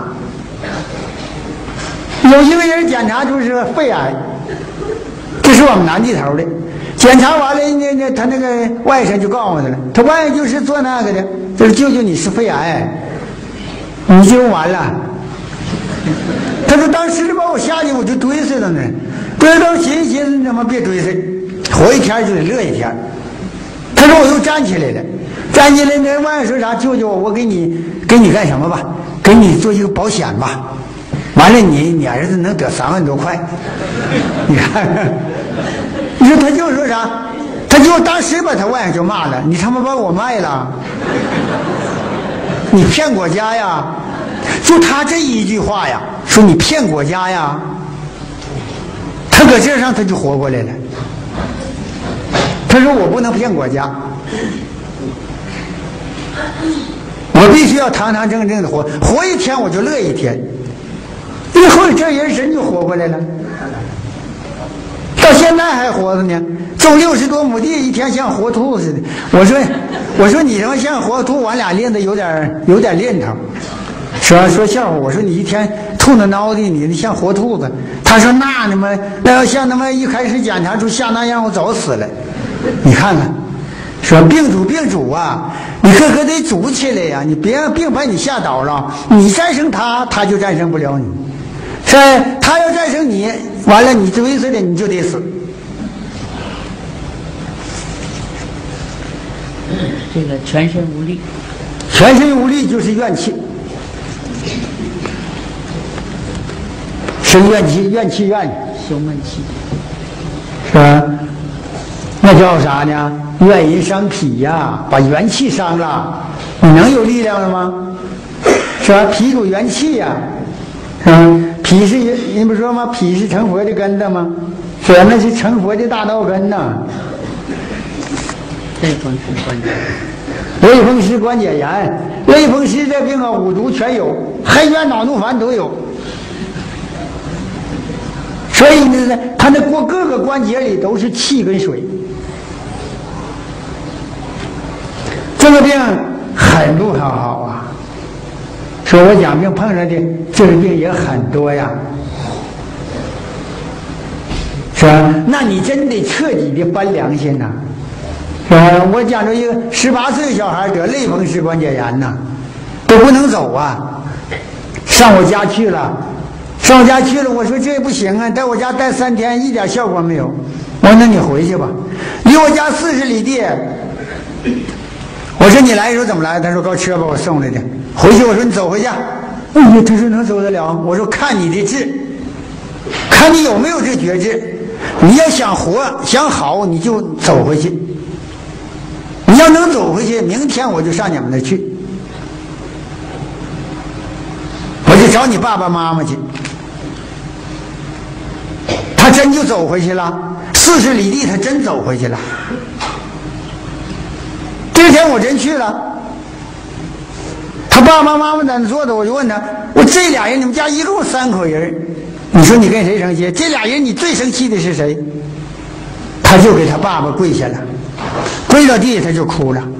有一个人检查出是肺癌，这是我们南地头的。检查完了，那那他那个外甥就告诉他了，他外甥就是做那个的，就是舅舅你是肺癌，你就完了。他说当时把我吓得我就堆碎了呢，堆到寻思寻思，怎么别堆碎，活一天就得乐一天。他说我又站起来了。站起来，那外甥说啥？舅舅，我给你给你干什么吧？给你做一个保险吧。完了你，你你儿子能得三万多块。你看，你说他就说啥？他就当时把他外甥就骂了：“你他妈把我卖了！你骗国家呀！”就他这一句话呀，说你骗国家呀，他搁这上他就活过来了。他说我不能骗国家。我必须要堂堂正正的活，活一天我就乐一天。以后这人人就活过来了，到现在还活着呢。种六十多亩地，一天像活兔似的。我说，我说你他妈像活兔，我俩练的有点有点练头，是吧？说笑话，我说你一天吐那孬的，你像活兔子。他说那他妈那要像他妈一开始检查出像那样，我早死了。你看看。说病主病主啊，你可可得主起来呀！你别让病把你吓倒了，你战胜他，他就战胜不了你。是他要战胜你，完了你追死了你就得死。 这个全身无力， 全身无力就是怨气，生怨气，怨气怨胸闷气。 那叫啥呢？元阴伤脾呀，把元气伤了，你能有力量了吗？是吧？脾主元气呀，嗯，脾是你不说吗？脾是成佛的根的吗？是吧？那是成佛的大道根呐。 类风湿关节， 类风湿关节炎，类风湿这病啊，五毒全有，黑元脑怒烦都有。所以呢，它那过各个关节里都是气跟水。这个病很不好好啊！说我养病碰上的这个病也很多呀，是吧？那你真得彻底的搬良心呐、啊，是吧？我讲着一个十八岁的小孩得类风湿关节炎呐，都不能走啊，上我家去了，上我家去了，我说这不行啊，在我家待三天一点效果没有，我说那你回去吧，离我家四十里地。我说你来的时候怎么来？他说高车把我送来的。回去我说你走回去。哎呀，他说能走得了。我说看你的志，看你有没有这觉志。你要想活想好，你就走回去。你要能走回去，明天我就上你们那去，我就找你爸爸妈妈去。他真就走回去了，四十里地他真走回去了。这天我真去了，他爸爸妈妈在那坐着，我就问他，我这俩人，你们家一共三口人，你说你跟谁生气？这俩人你最生气的是谁？他就给他爸爸跪下了，跪到地他就哭了。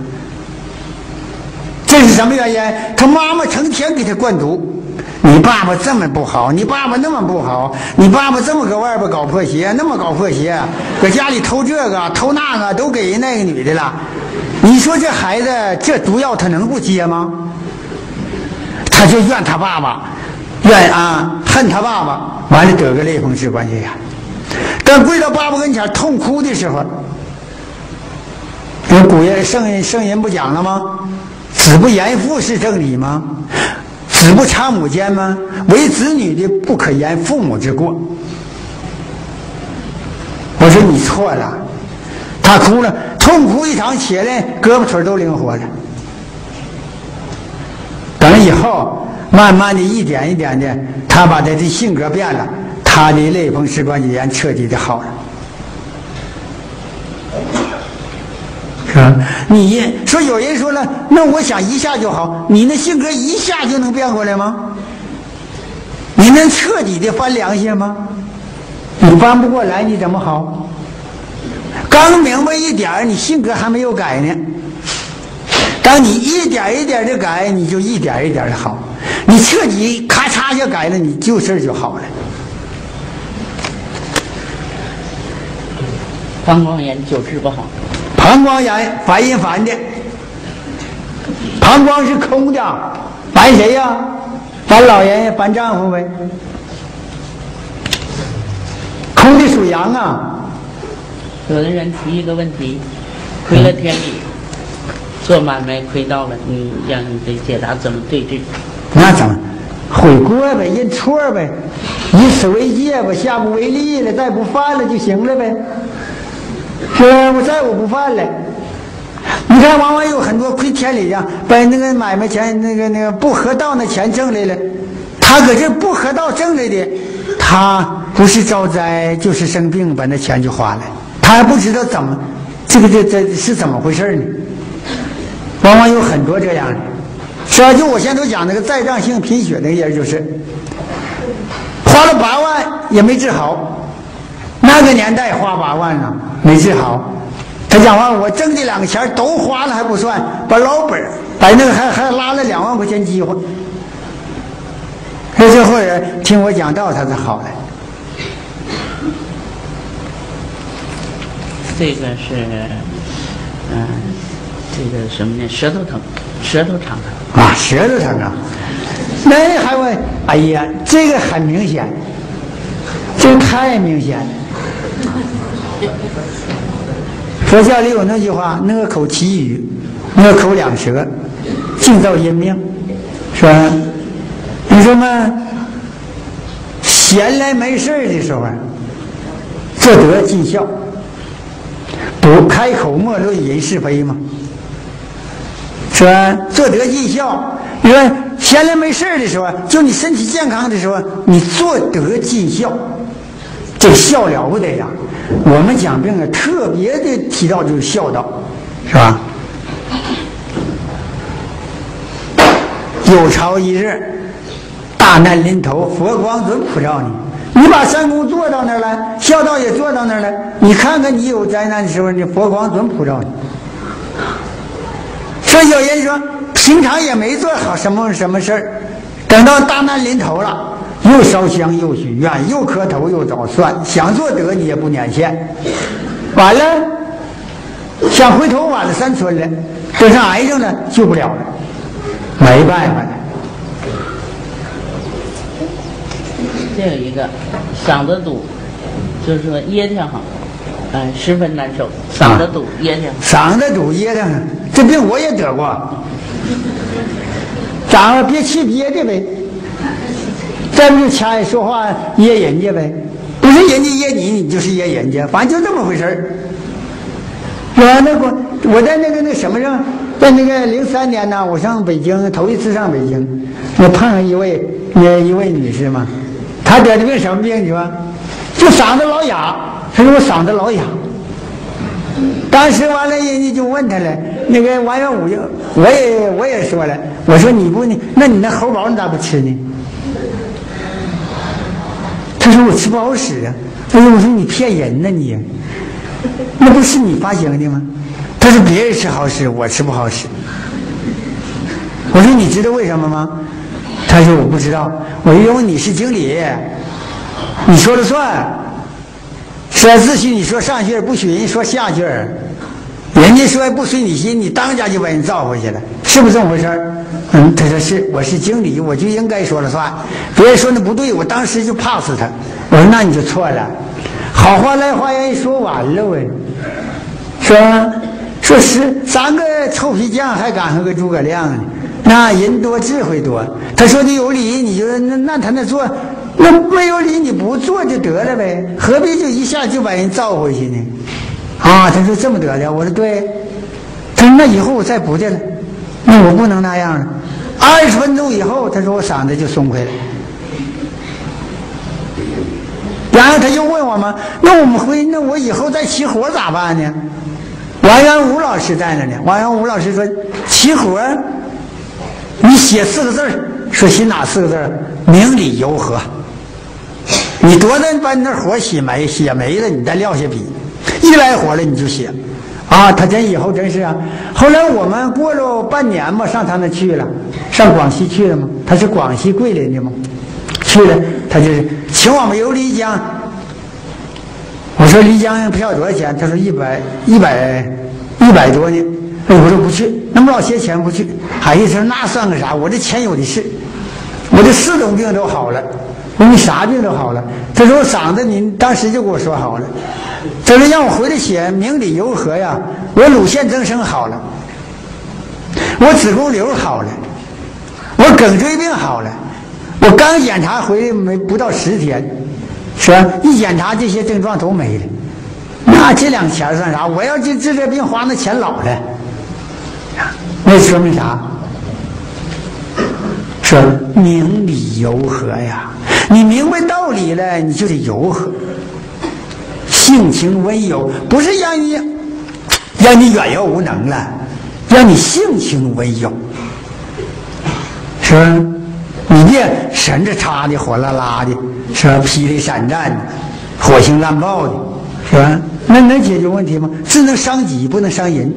这是什么原因？他妈妈成天给他灌毒，你爸爸这么不好，你爸爸那么不好，你爸爸这么搁外边搞破鞋，那么搞破鞋，搁家里偷这个偷那个，都给人那个女的了。你说这孩子这毒药他能不接吗？他就怨他爸爸，怨啊恨他爸爸，完了得个类风湿关节炎。但跪到爸爸跟前痛哭的时候，那古人圣人圣人不讲了吗？子不言父是正理吗？子不察母奸吗？为子女的不可言父母之过。我说你错了。他哭了，痛哭一场起来，胳膊腿都灵活了。等以后慢慢的一点一点的，他把他的性格变了，他的类风湿关节炎彻底的好了。是吧？你说有人说了，那我想一下就好，你那性格一下就能变过来吗？你能彻底的翻良心吗？你翻不过来，你怎么好？刚明白一点，你性格还没有改呢。当你一点一点的改，你就一点一点的好。你彻底咔嚓就改了，你就事就好了。 膀胱炎久治不好。 膀胱炎烦人烦的，膀胱是空的，烦谁呀？烦老人呀，烦丈夫呗。空的属阳啊。 有的人提一个问题，亏了天理，做买卖亏到了，你让你给解答怎么对治？ 那怎么悔过呗，认错呗，以此为戒吧，下不为例了，再不犯了就行了呗。是我再我不犯了。你看，往往有很多亏天理的，把那个买卖钱、那个那个不合道那钱挣来了，他搁这不合道挣来的，他不是招灾就是生病，把那钱就花了。他还不知道怎么，这个这这是怎么回事呢？往往有很多这样的，是吧？就我现在都讲那个再障性贫血那个人，就是花了八万也没治好，那个年代花八万呢没治好。他讲话，我挣这两个钱都花了还不算，把老本把那个还还拉了两万块钱机会。这最后人听我讲道，他才好了。 这个是，嗯、呃，这个什么呢？舌头疼，舌头长疼啊，舌头疼啊！那还会，哎呀，这个很明显，这个太明显了。佛教里有那句话：“那个口其语，那个口两舌，尽造阴命。”是吧？你说嘛，闲来没事的时候，做得尽孝。不不开口莫论人是非嘛，是吧？做得尽孝。你说闲来没事的时候，就你身体健康的时候，你做得尽孝，这孝了不得呀！我们讲病啊，特别的提到就是孝道，是吧？有朝一日，大难临头，佛光准普照你。你把三功做到那儿了，孝道也做到那儿了，你看看你有灾难的时候，你佛光准普照你。所以有人说，平常也没做好什么什么事儿，等到大难临头了，又烧香又许愿，又磕头又找算，想做得你也不撵线，完了想回头晚了三春了，得上癌症了救不了了，没办法了。 这有一个嗓子堵，就是说噎挺好，嗯，十分难受，嗓子堵噎挺。 嗓子堵噎挺，这病我也得过。长了别气憋着呗，再不就掐人说话噎人家呗，不是人家噎你，你就是噎人家，反正就这么回事儿。我那个我在那个那什么上，在那个零三年呢，我上北京头一次上北京，我碰上一位那一位女士嘛。他得的病什么病？你说，就嗓子老哑。他说我嗓子老哑。当时完了，人家就问他了，那个王元武就，我也我也说了，我说你不呢？那你那猴宝你咋不吃呢？他说我吃不好使啊。哎呦，我说你骗人呢你，那不是你发行的吗？他说别人吃好使，我吃不好使。我说你知道为什么吗？他说我不知道。我说因为你是经理，你说了算。说自许你说上句，不许人说下句，人家说不随你心，你当家就把人造回去了，是不是这么回事？嗯，他说是，我是经理，我就应该说了算。别人说那不对，我当时就怕死他。我说那你就错了，好话赖话让人说完了喂，说说是三个臭皮匠还赶上个诸葛亮呢。那人多智慧多，他说的有理，你就那那他那做，那没有理你不做就得了呗，何必就一下就把人造回去呢？啊，他说这么得的，我说对。他说那以后我再不的了，那我不能那样了。二十分钟以后，他说我嗓子就松开了。然后他就问我们，那我们回那我以后再起火咋办呢？王元武老师在那呢，王元武老师说起火。你写四个字儿，说写哪四个字儿？明理柔和。你多大把你那火写没，写没了，你再撂下笔，一来火了你就写。啊，他真以后真是啊。后来我们过了半年嘛，上他那去了，上广西去了嘛。他是广西桂林的嘛，去了他就是请我们游丽江。我说丽江票多少钱？他说一百一百一百多呢。哎，我说不去，那么老些钱不去。哎呀，说那算个啥？我这钱有的是，我这四种病都好了。我说你啥病都好了？他说我嗓子，您当时就给我说好了。他说让我回来写明理柔和呀，我乳腺增生好了，我子宫瘤好了，我颈椎病好了。我刚检查回来没不到十天，是吧？一检查这些症状都没了。那这两钱算啥？我要治治这病花那钱老了。那说明啥？说明理柔和呀，你明白道理了，你就得柔和，性情温柔，不是让你让你软弱无能了，让你性情温柔，是吧？你这神着插的火辣辣的，是吧？霹雳闪战的，火星烂爆的，是吧？那能解决问题吗？只能伤己，不能伤人。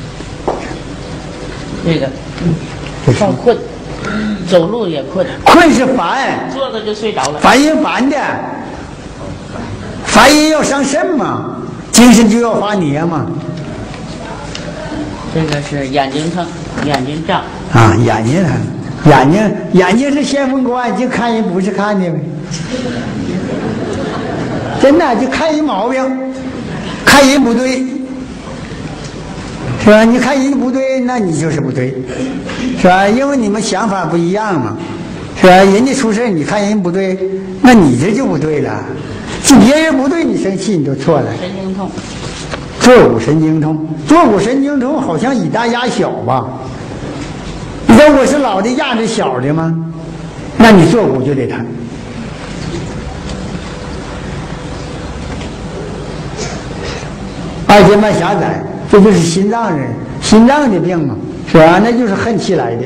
这个好困，走路也困， 困是烦， 坐着就睡着了。 烦人烦的，烦人要伤肾嘛，精神就要发黏嘛。 这个是眼睛疼，眼睛胀啊，眼睛疼，眼睛眼睛是先锋官，就看人不是看的呗。真的就看人毛病，看人不对。是吧？你看人家不对，那你就是不对，是吧？因为你们想法不一样嘛，是吧？人家出事你看人不对，那你这就不对了。就别人不对，你生气你就错了。 神经痛， 坐骨神经痛，坐骨神经痛好像以大压小吧？你说我是老的压着小的吗？那你坐骨就得疼。二尖瓣狭窄，这就是心脏人心脏的病嘛，是吧？那就是恨气来的。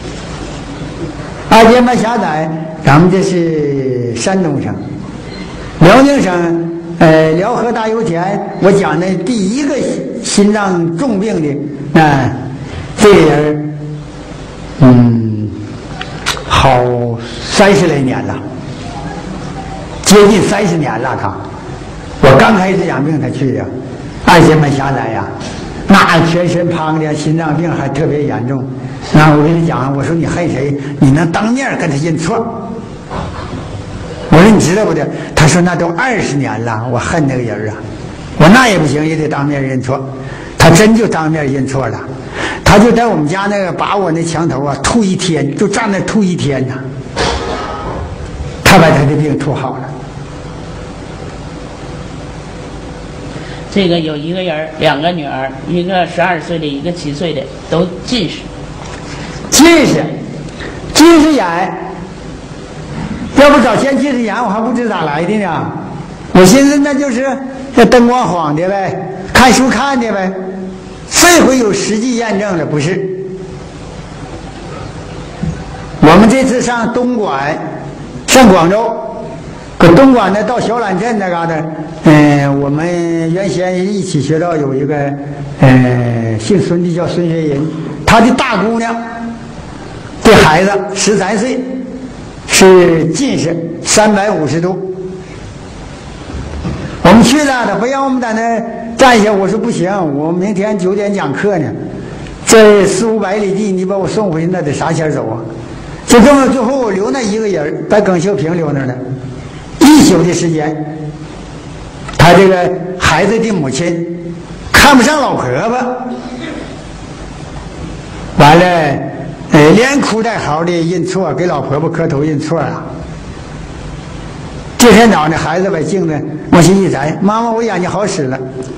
二尖瓣狭窄，咱们这是山东省，辽宁省。呃，辽河大油田，我讲的第一个心脏重病的，那这个人，嗯，好三十来年了，接近三十年了。他，我刚开始养病，他去的，二尖瓣狭窄呀，那全身胖的，心脏病还特别严重。那我跟你讲，我说你恨谁？你能当面跟他认错？我说你知道不的？他说那都二十年了，我恨那个人啊！我那也不行，也得当面认错。他真就当面认错了，他就在我们家那个把我那墙头啊吐一天，就站那吐一天呐。他把他的病吐好了。 这个有一个人，两个女儿，一个十二岁的，一个七岁的，都近视。 近视，近视眼。要不早先近视眼，我还不知咋来的呢。我寻思那就是这灯光晃的呗，看书看的呗。这回有实际验证了，不是。我们这次上东莞，上广州，搁东莞呢到小榄镇那嘎达，嗯、呃，我们原先一起学到有一个，呃，姓孙的叫孙学银，他的大姑娘的孩子十三岁。是近视三百五十度，我们去了，他非让我们在那站一下，我说不行，我明天九点讲课呢，这四五百里地，你把我送回去，那得啥钱走啊？就这么，最后我留那一个人，把耿秀平留那儿了，一宿的时间，他这个孩子的母亲看不上老婆婆，完了。呃，连哭带嚎的认错，给老婆婆磕头认错了。这天早上，那孩子把镜子往下一摘，妈妈，我眼睛好使了，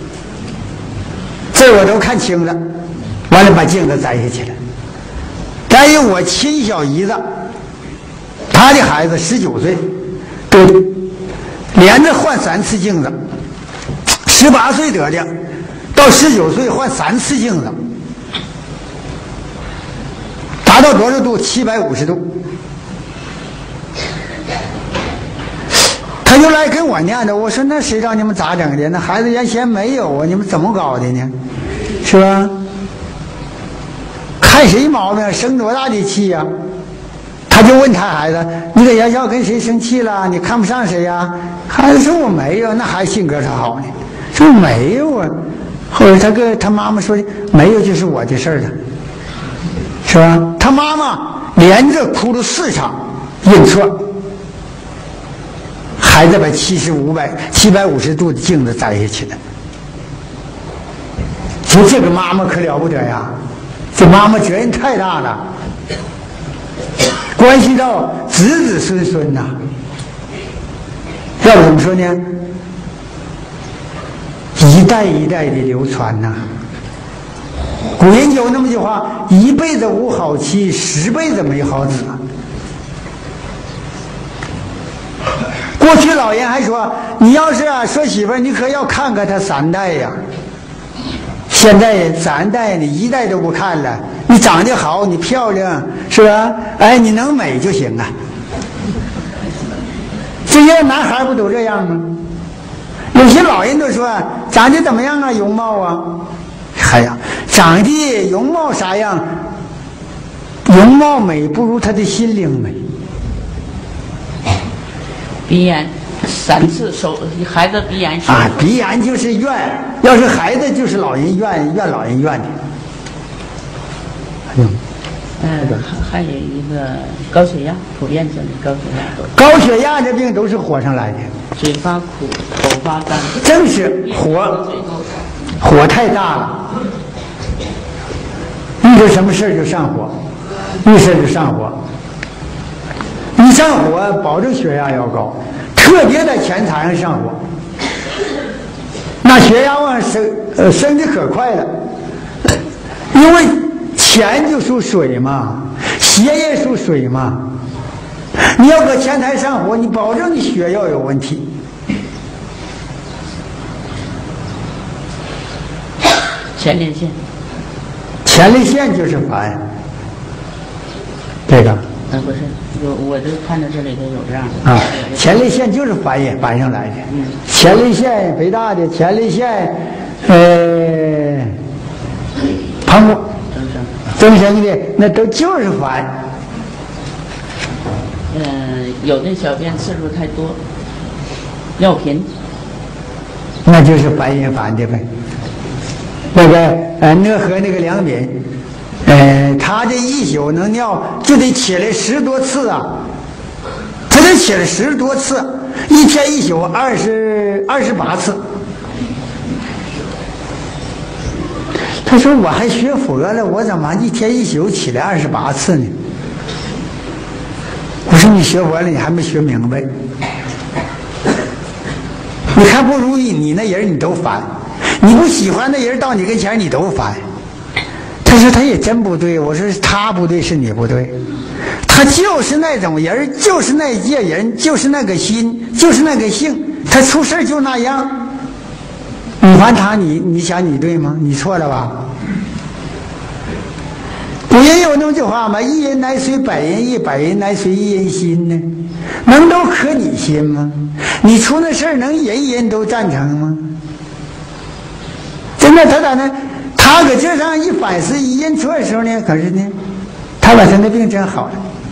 这我都看清了。完了，把镜子摘下去了。再有我亲小姨子，她的孩子十九岁，都连着换三次镜子，十八岁得的，到十九岁换三次镜子。达到多少度？七百五十度。他就来跟我念叨，我说那谁让你们咋整的？那孩子原先没有啊，你们怎么搞的呢？是吧？看谁毛病，生多大的气呀、啊？他就问他孩子：“你在学校跟谁生气了？你看不上谁呀、啊？”孩子说：“我没有。”那孩子性格是好的，说没有啊。后来他跟他妈妈说：“没有就是我的事儿了。”是吧？他妈妈连着哭了四场，认错。孩子把七十五百七百五十度的镜子摘下去了。说这个妈妈可了不得呀，这妈妈责任太大了，关系到子子孙孙呐、啊。要怎么说呢？一代一代的流传呐、啊。古人有那么句话：一辈子无好妻，十辈子没好子。过去老人还说，你要是啊说媳妇儿，你可要看看他三代呀。现在三代你一代都不看了，你长得好，你漂亮，是吧？哎，你能美就行啊。这些男孩不都这样吗？有些老人都说长得怎么样啊，容貌啊。哎呀，长得容貌啥样？容貌美不如他的心灵美。 鼻炎三次手，孩子鼻炎啊，鼻炎就是怨，要是孩子就是老人怨，怨老人怨的。哎呦， 嗯，还有一个高血压，普遍性的高血压都。 高血压这病都是火上来的， 嘴发苦，口发干， 正是火，火太大了，遇着什么事就上火，遇事就上火。一上火，保证血压要高，特别在前台上上火。那那血压往升呃升的可快了，因为钱就属水嘛，血也属水嘛。你要搁前台上火，你保证你血要有问题。 前列腺， 前列腺就是烦，这个。 嗯，不是，我我就看到这里头有这样的啊，前列腺就是繁衍繁上来的。 嗯， 前列腺肥大的前列腺，呃，膀胱增生的那都就是烦。 嗯、呃，有的小便次数太多，尿频， 那就是繁衍烦的呗。那个呃，讷河那个梁敏。呃，他这一宿能尿就得起来十多次啊，他得起来十多次，一天一宿二十二十八次。他说我还学佛了，我怎么一天一宿起来二十八次呢？我说你学佛了，你还没学明白。你看不如意你那人你都烦，你不喜欢的人到你跟前你都烦。他说他也真不对，我说他不对是你不对，他就是那种人，就是那届人，就是那个心，就是那个性，他出事就那样。你烦他，你你想你对吗？你错了吧？古人有那句话吗？一人乃随百人意，百人乃随一人心呢。能都可你心吗？你出那事儿能人人都赞成吗？真的，他咋呢？他搁这上一反思一认错的时候呢，可是呢，他把他那病真好了。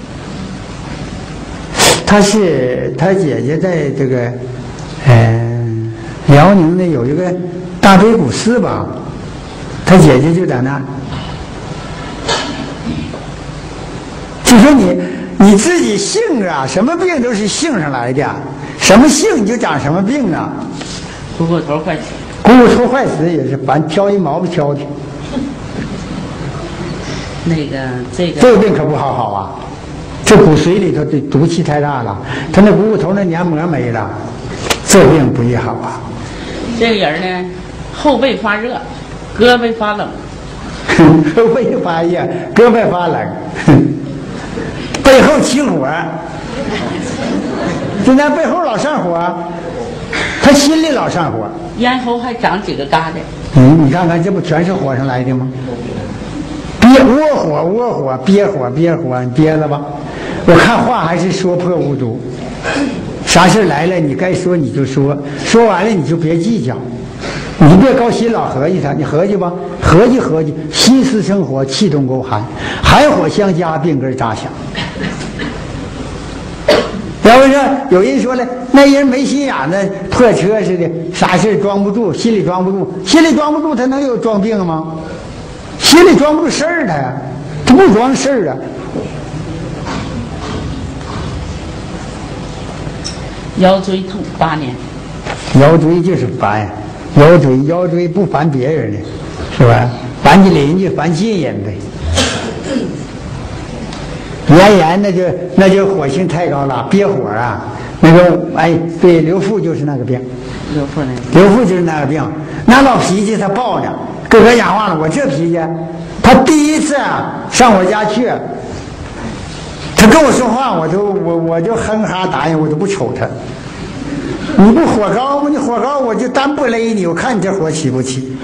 他是他姐姐在这个，呃，辽宁的有一个大悲古寺吧，他姐姐就在那。就说你你自己性啊，什么病都是性上来的，什么性你就长什么病啊。 股骨头坏死。 股骨头坏死也是烦，挑一毛病挑的。 那个这个这个病可不好好啊，这骨髓里头的毒气太大了，他那股骨头那黏膜没了，这病不易好啊。 这个人呢，后背发热，胳膊发冷， 后背发热，胳膊发冷，背后起火，就那背后老上火，他心里老上火。 咽喉还长几个疙瘩。 嗯，你看看，这不全是火上来的吗？憋窝火，窝火，憋火，憋火，你憋了吧？我看话还是说破无毒。啥事来了，你该说你就说，说完了你就别计较，你别高心老合计他，你合计吧，合计合计，心思生火，气动勾寒，寒火相加，病根扎响。要不说有人说了，那人没心眼子，破车似的，啥事装不住，心里装不住，心里装不住，他能有装病吗？心里装不住事儿，他他不装事儿啊。 腰椎痛八年， 腰椎就是烦，腰椎腰椎不烦别人的，是吧？烦你邻居，烦近人呗。炎炎那就那就火性太高了，憋火啊！那个哎，对，刘富就是那个病， 刘富那刘富就是那个病，那老脾气他暴呢。哥哥讲话了，我这脾气，他第一次啊上我家去，他跟我说话，我就我我就哼哈答应，我都不瞅他。你不火高吗？你火高我就单不勒你，我看你这火起不起？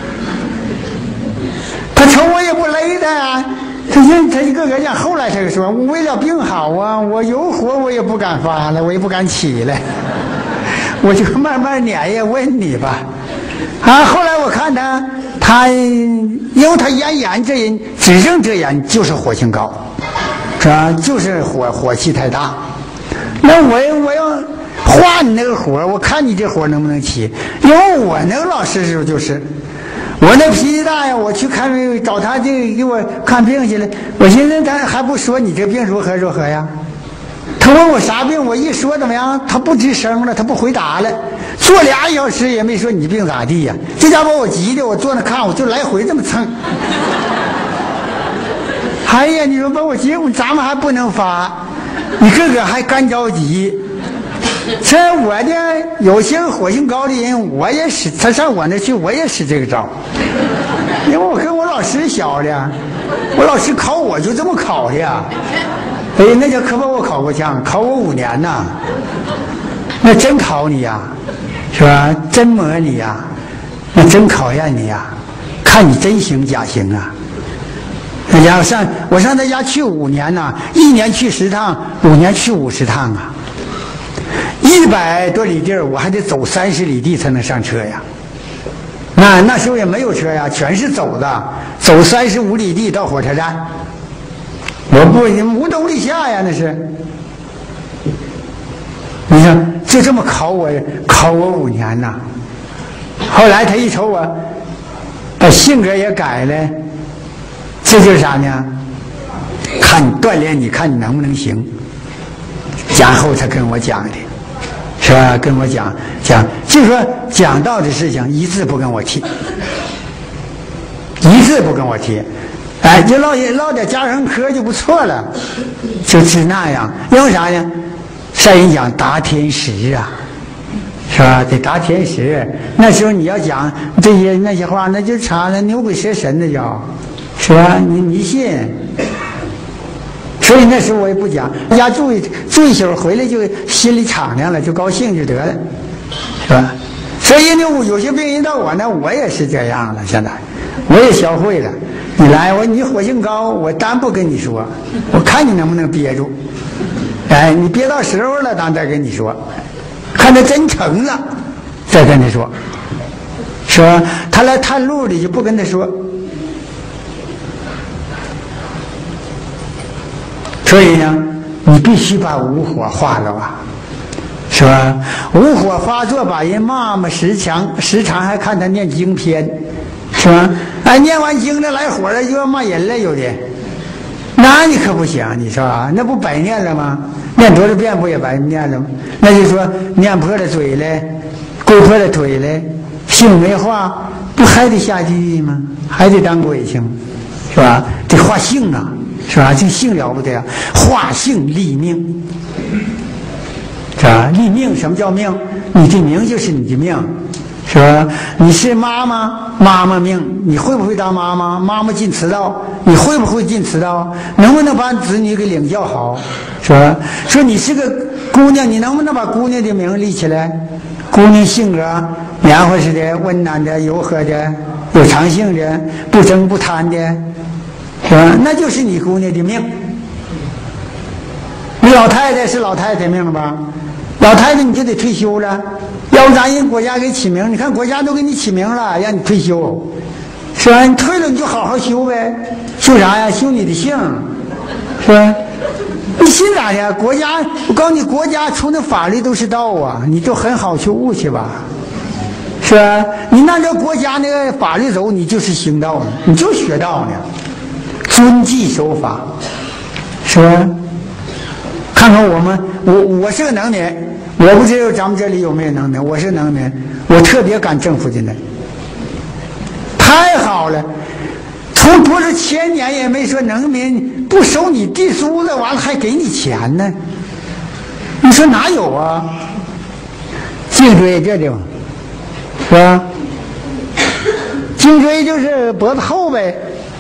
他瞅我也不勒他呀。他就他一个个讲，后来他就说，我为了病好啊，我有火我也不敢发了，我也不敢起来，我就慢慢撵呀，问你吧。啊，后来我看他，他因为他炎炎这人，只正这人就是火性高，是吧？就是火火气太大。那我我要化你那个火，我看你这火能不能起？因为我那个老师时候就是。我那脾气大呀，我去看找他就给我看病去了。我寻思他还不说你这病如何如何呀？他问我啥病，我一说怎么样，他不吱声了，他不回答了。坐俩小时也没说你病咋地呀？这家把我急的，我坐那看，我就来回这么蹭。哎呀，你说把我急，咱们还不能发，你个个还干着急。 这我的有些火性高的人，我也使他上我那去，我也使这个招。因为我跟我老师学的，我老师考我就这么考的呀。哎，那就可把我考过呛，考我五年呐。那真考你呀，是吧？真磨你呀，那真考验你呀，看你真行假行啊。那家伙上我上他家去五年呐，一年去十趟，五年去五十趟啊。一百多里地儿，我还得走三十里地才能上车呀。那那时候也没有车呀，全是走的，走三十五里地到火车站。我不，五斗里下呀，那是。你看，就这么考我，考我五年呐。后来他一瞅我，把性格也改了，这就是啥呢？看你锻炼，你看你能不能行。然后他跟我讲的。是吧？跟我讲讲，就说讲道的事情一字不跟我提，一字不跟我提，哎，就唠唠点家常嗑就不错了，就是那样。因为啥呢？上人讲答天时啊，是吧？得答天时。那时候你要讲这些那些话，那就差了牛鬼蛇神的叫，是吧？你迷信。所以那时候我也不讲，家住一住一宿，回来就心里敞亮了，就高兴就得了，是吧？所以呢，有些病人到我那，我也是这样了。现在我也学会了，你来，我你火性高，我单不跟你说，我看你能不能憋住。哎，你憋到时候了，当再跟你说，看他真成了，再跟他说。说他来探路的就不跟他说。所以呢，你必须把无火化了啊，是吧？无火发作，把人骂骂时常，时常还看他念经篇，是吧？哎，念完经了来火了，就要骂人了，有的，那你可不行，你说啊，那不白念了吗？念多少遍不也白念了吗？那就说念破了嘴了，跪破了腿了，性没化，不还得下地狱吗？还得当鬼去吗？是吧？得化性啊。是吧？这性了不得啊！化性立命，是吧？立命，什么叫命？你的命就是你的命，是吧？你是妈妈，妈妈命，你会不会当妈妈？妈妈进慈道，你会不会进慈道？能不能把子女给领教好？是吧？说你是个姑娘，你能不能把姑娘的名立起来？姑娘性格黏糊似的，温暖的，柔和的，有长性的，不争不贪的。是吧？那就是你姑娘的命。你老太太是老太太命吧？老太太你就得退休了，要不咱人国家给起名，你看国家都给你起名了，让你退休，是吧？你退了你就好好修呗，修啥呀？修你的性，是吧？你信咋的？国家，我告诉你，国家出的法律都是道啊，你就很好去悟去吧，是吧？你按照国家那个法律走，你就是行道呢，你就学道呢。遵纪守法，是吧？看看我们，我我是个能人，我不知道咱们这里有没有能人。我是能人，我特别赶政府进来，太好了！从多少千年也没说农民不收你地租子，完了还给你钱呢。你说哪有啊？颈椎这地方，是吧？颈椎就是脖子后呗。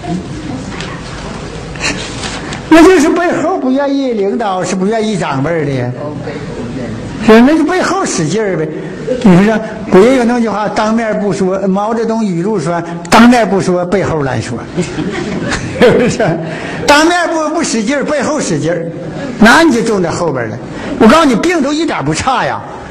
那就是背后不愿意领导，是不愿意长辈的，是那就背后使劲儿呗。你说古人有那句话，当面不说，毛泽东语录说，当面不说，背后来说，是不是？当面不不使劲儿，背后使劲儿，那你就中在后边了。我告诉你，病都一点不差呀，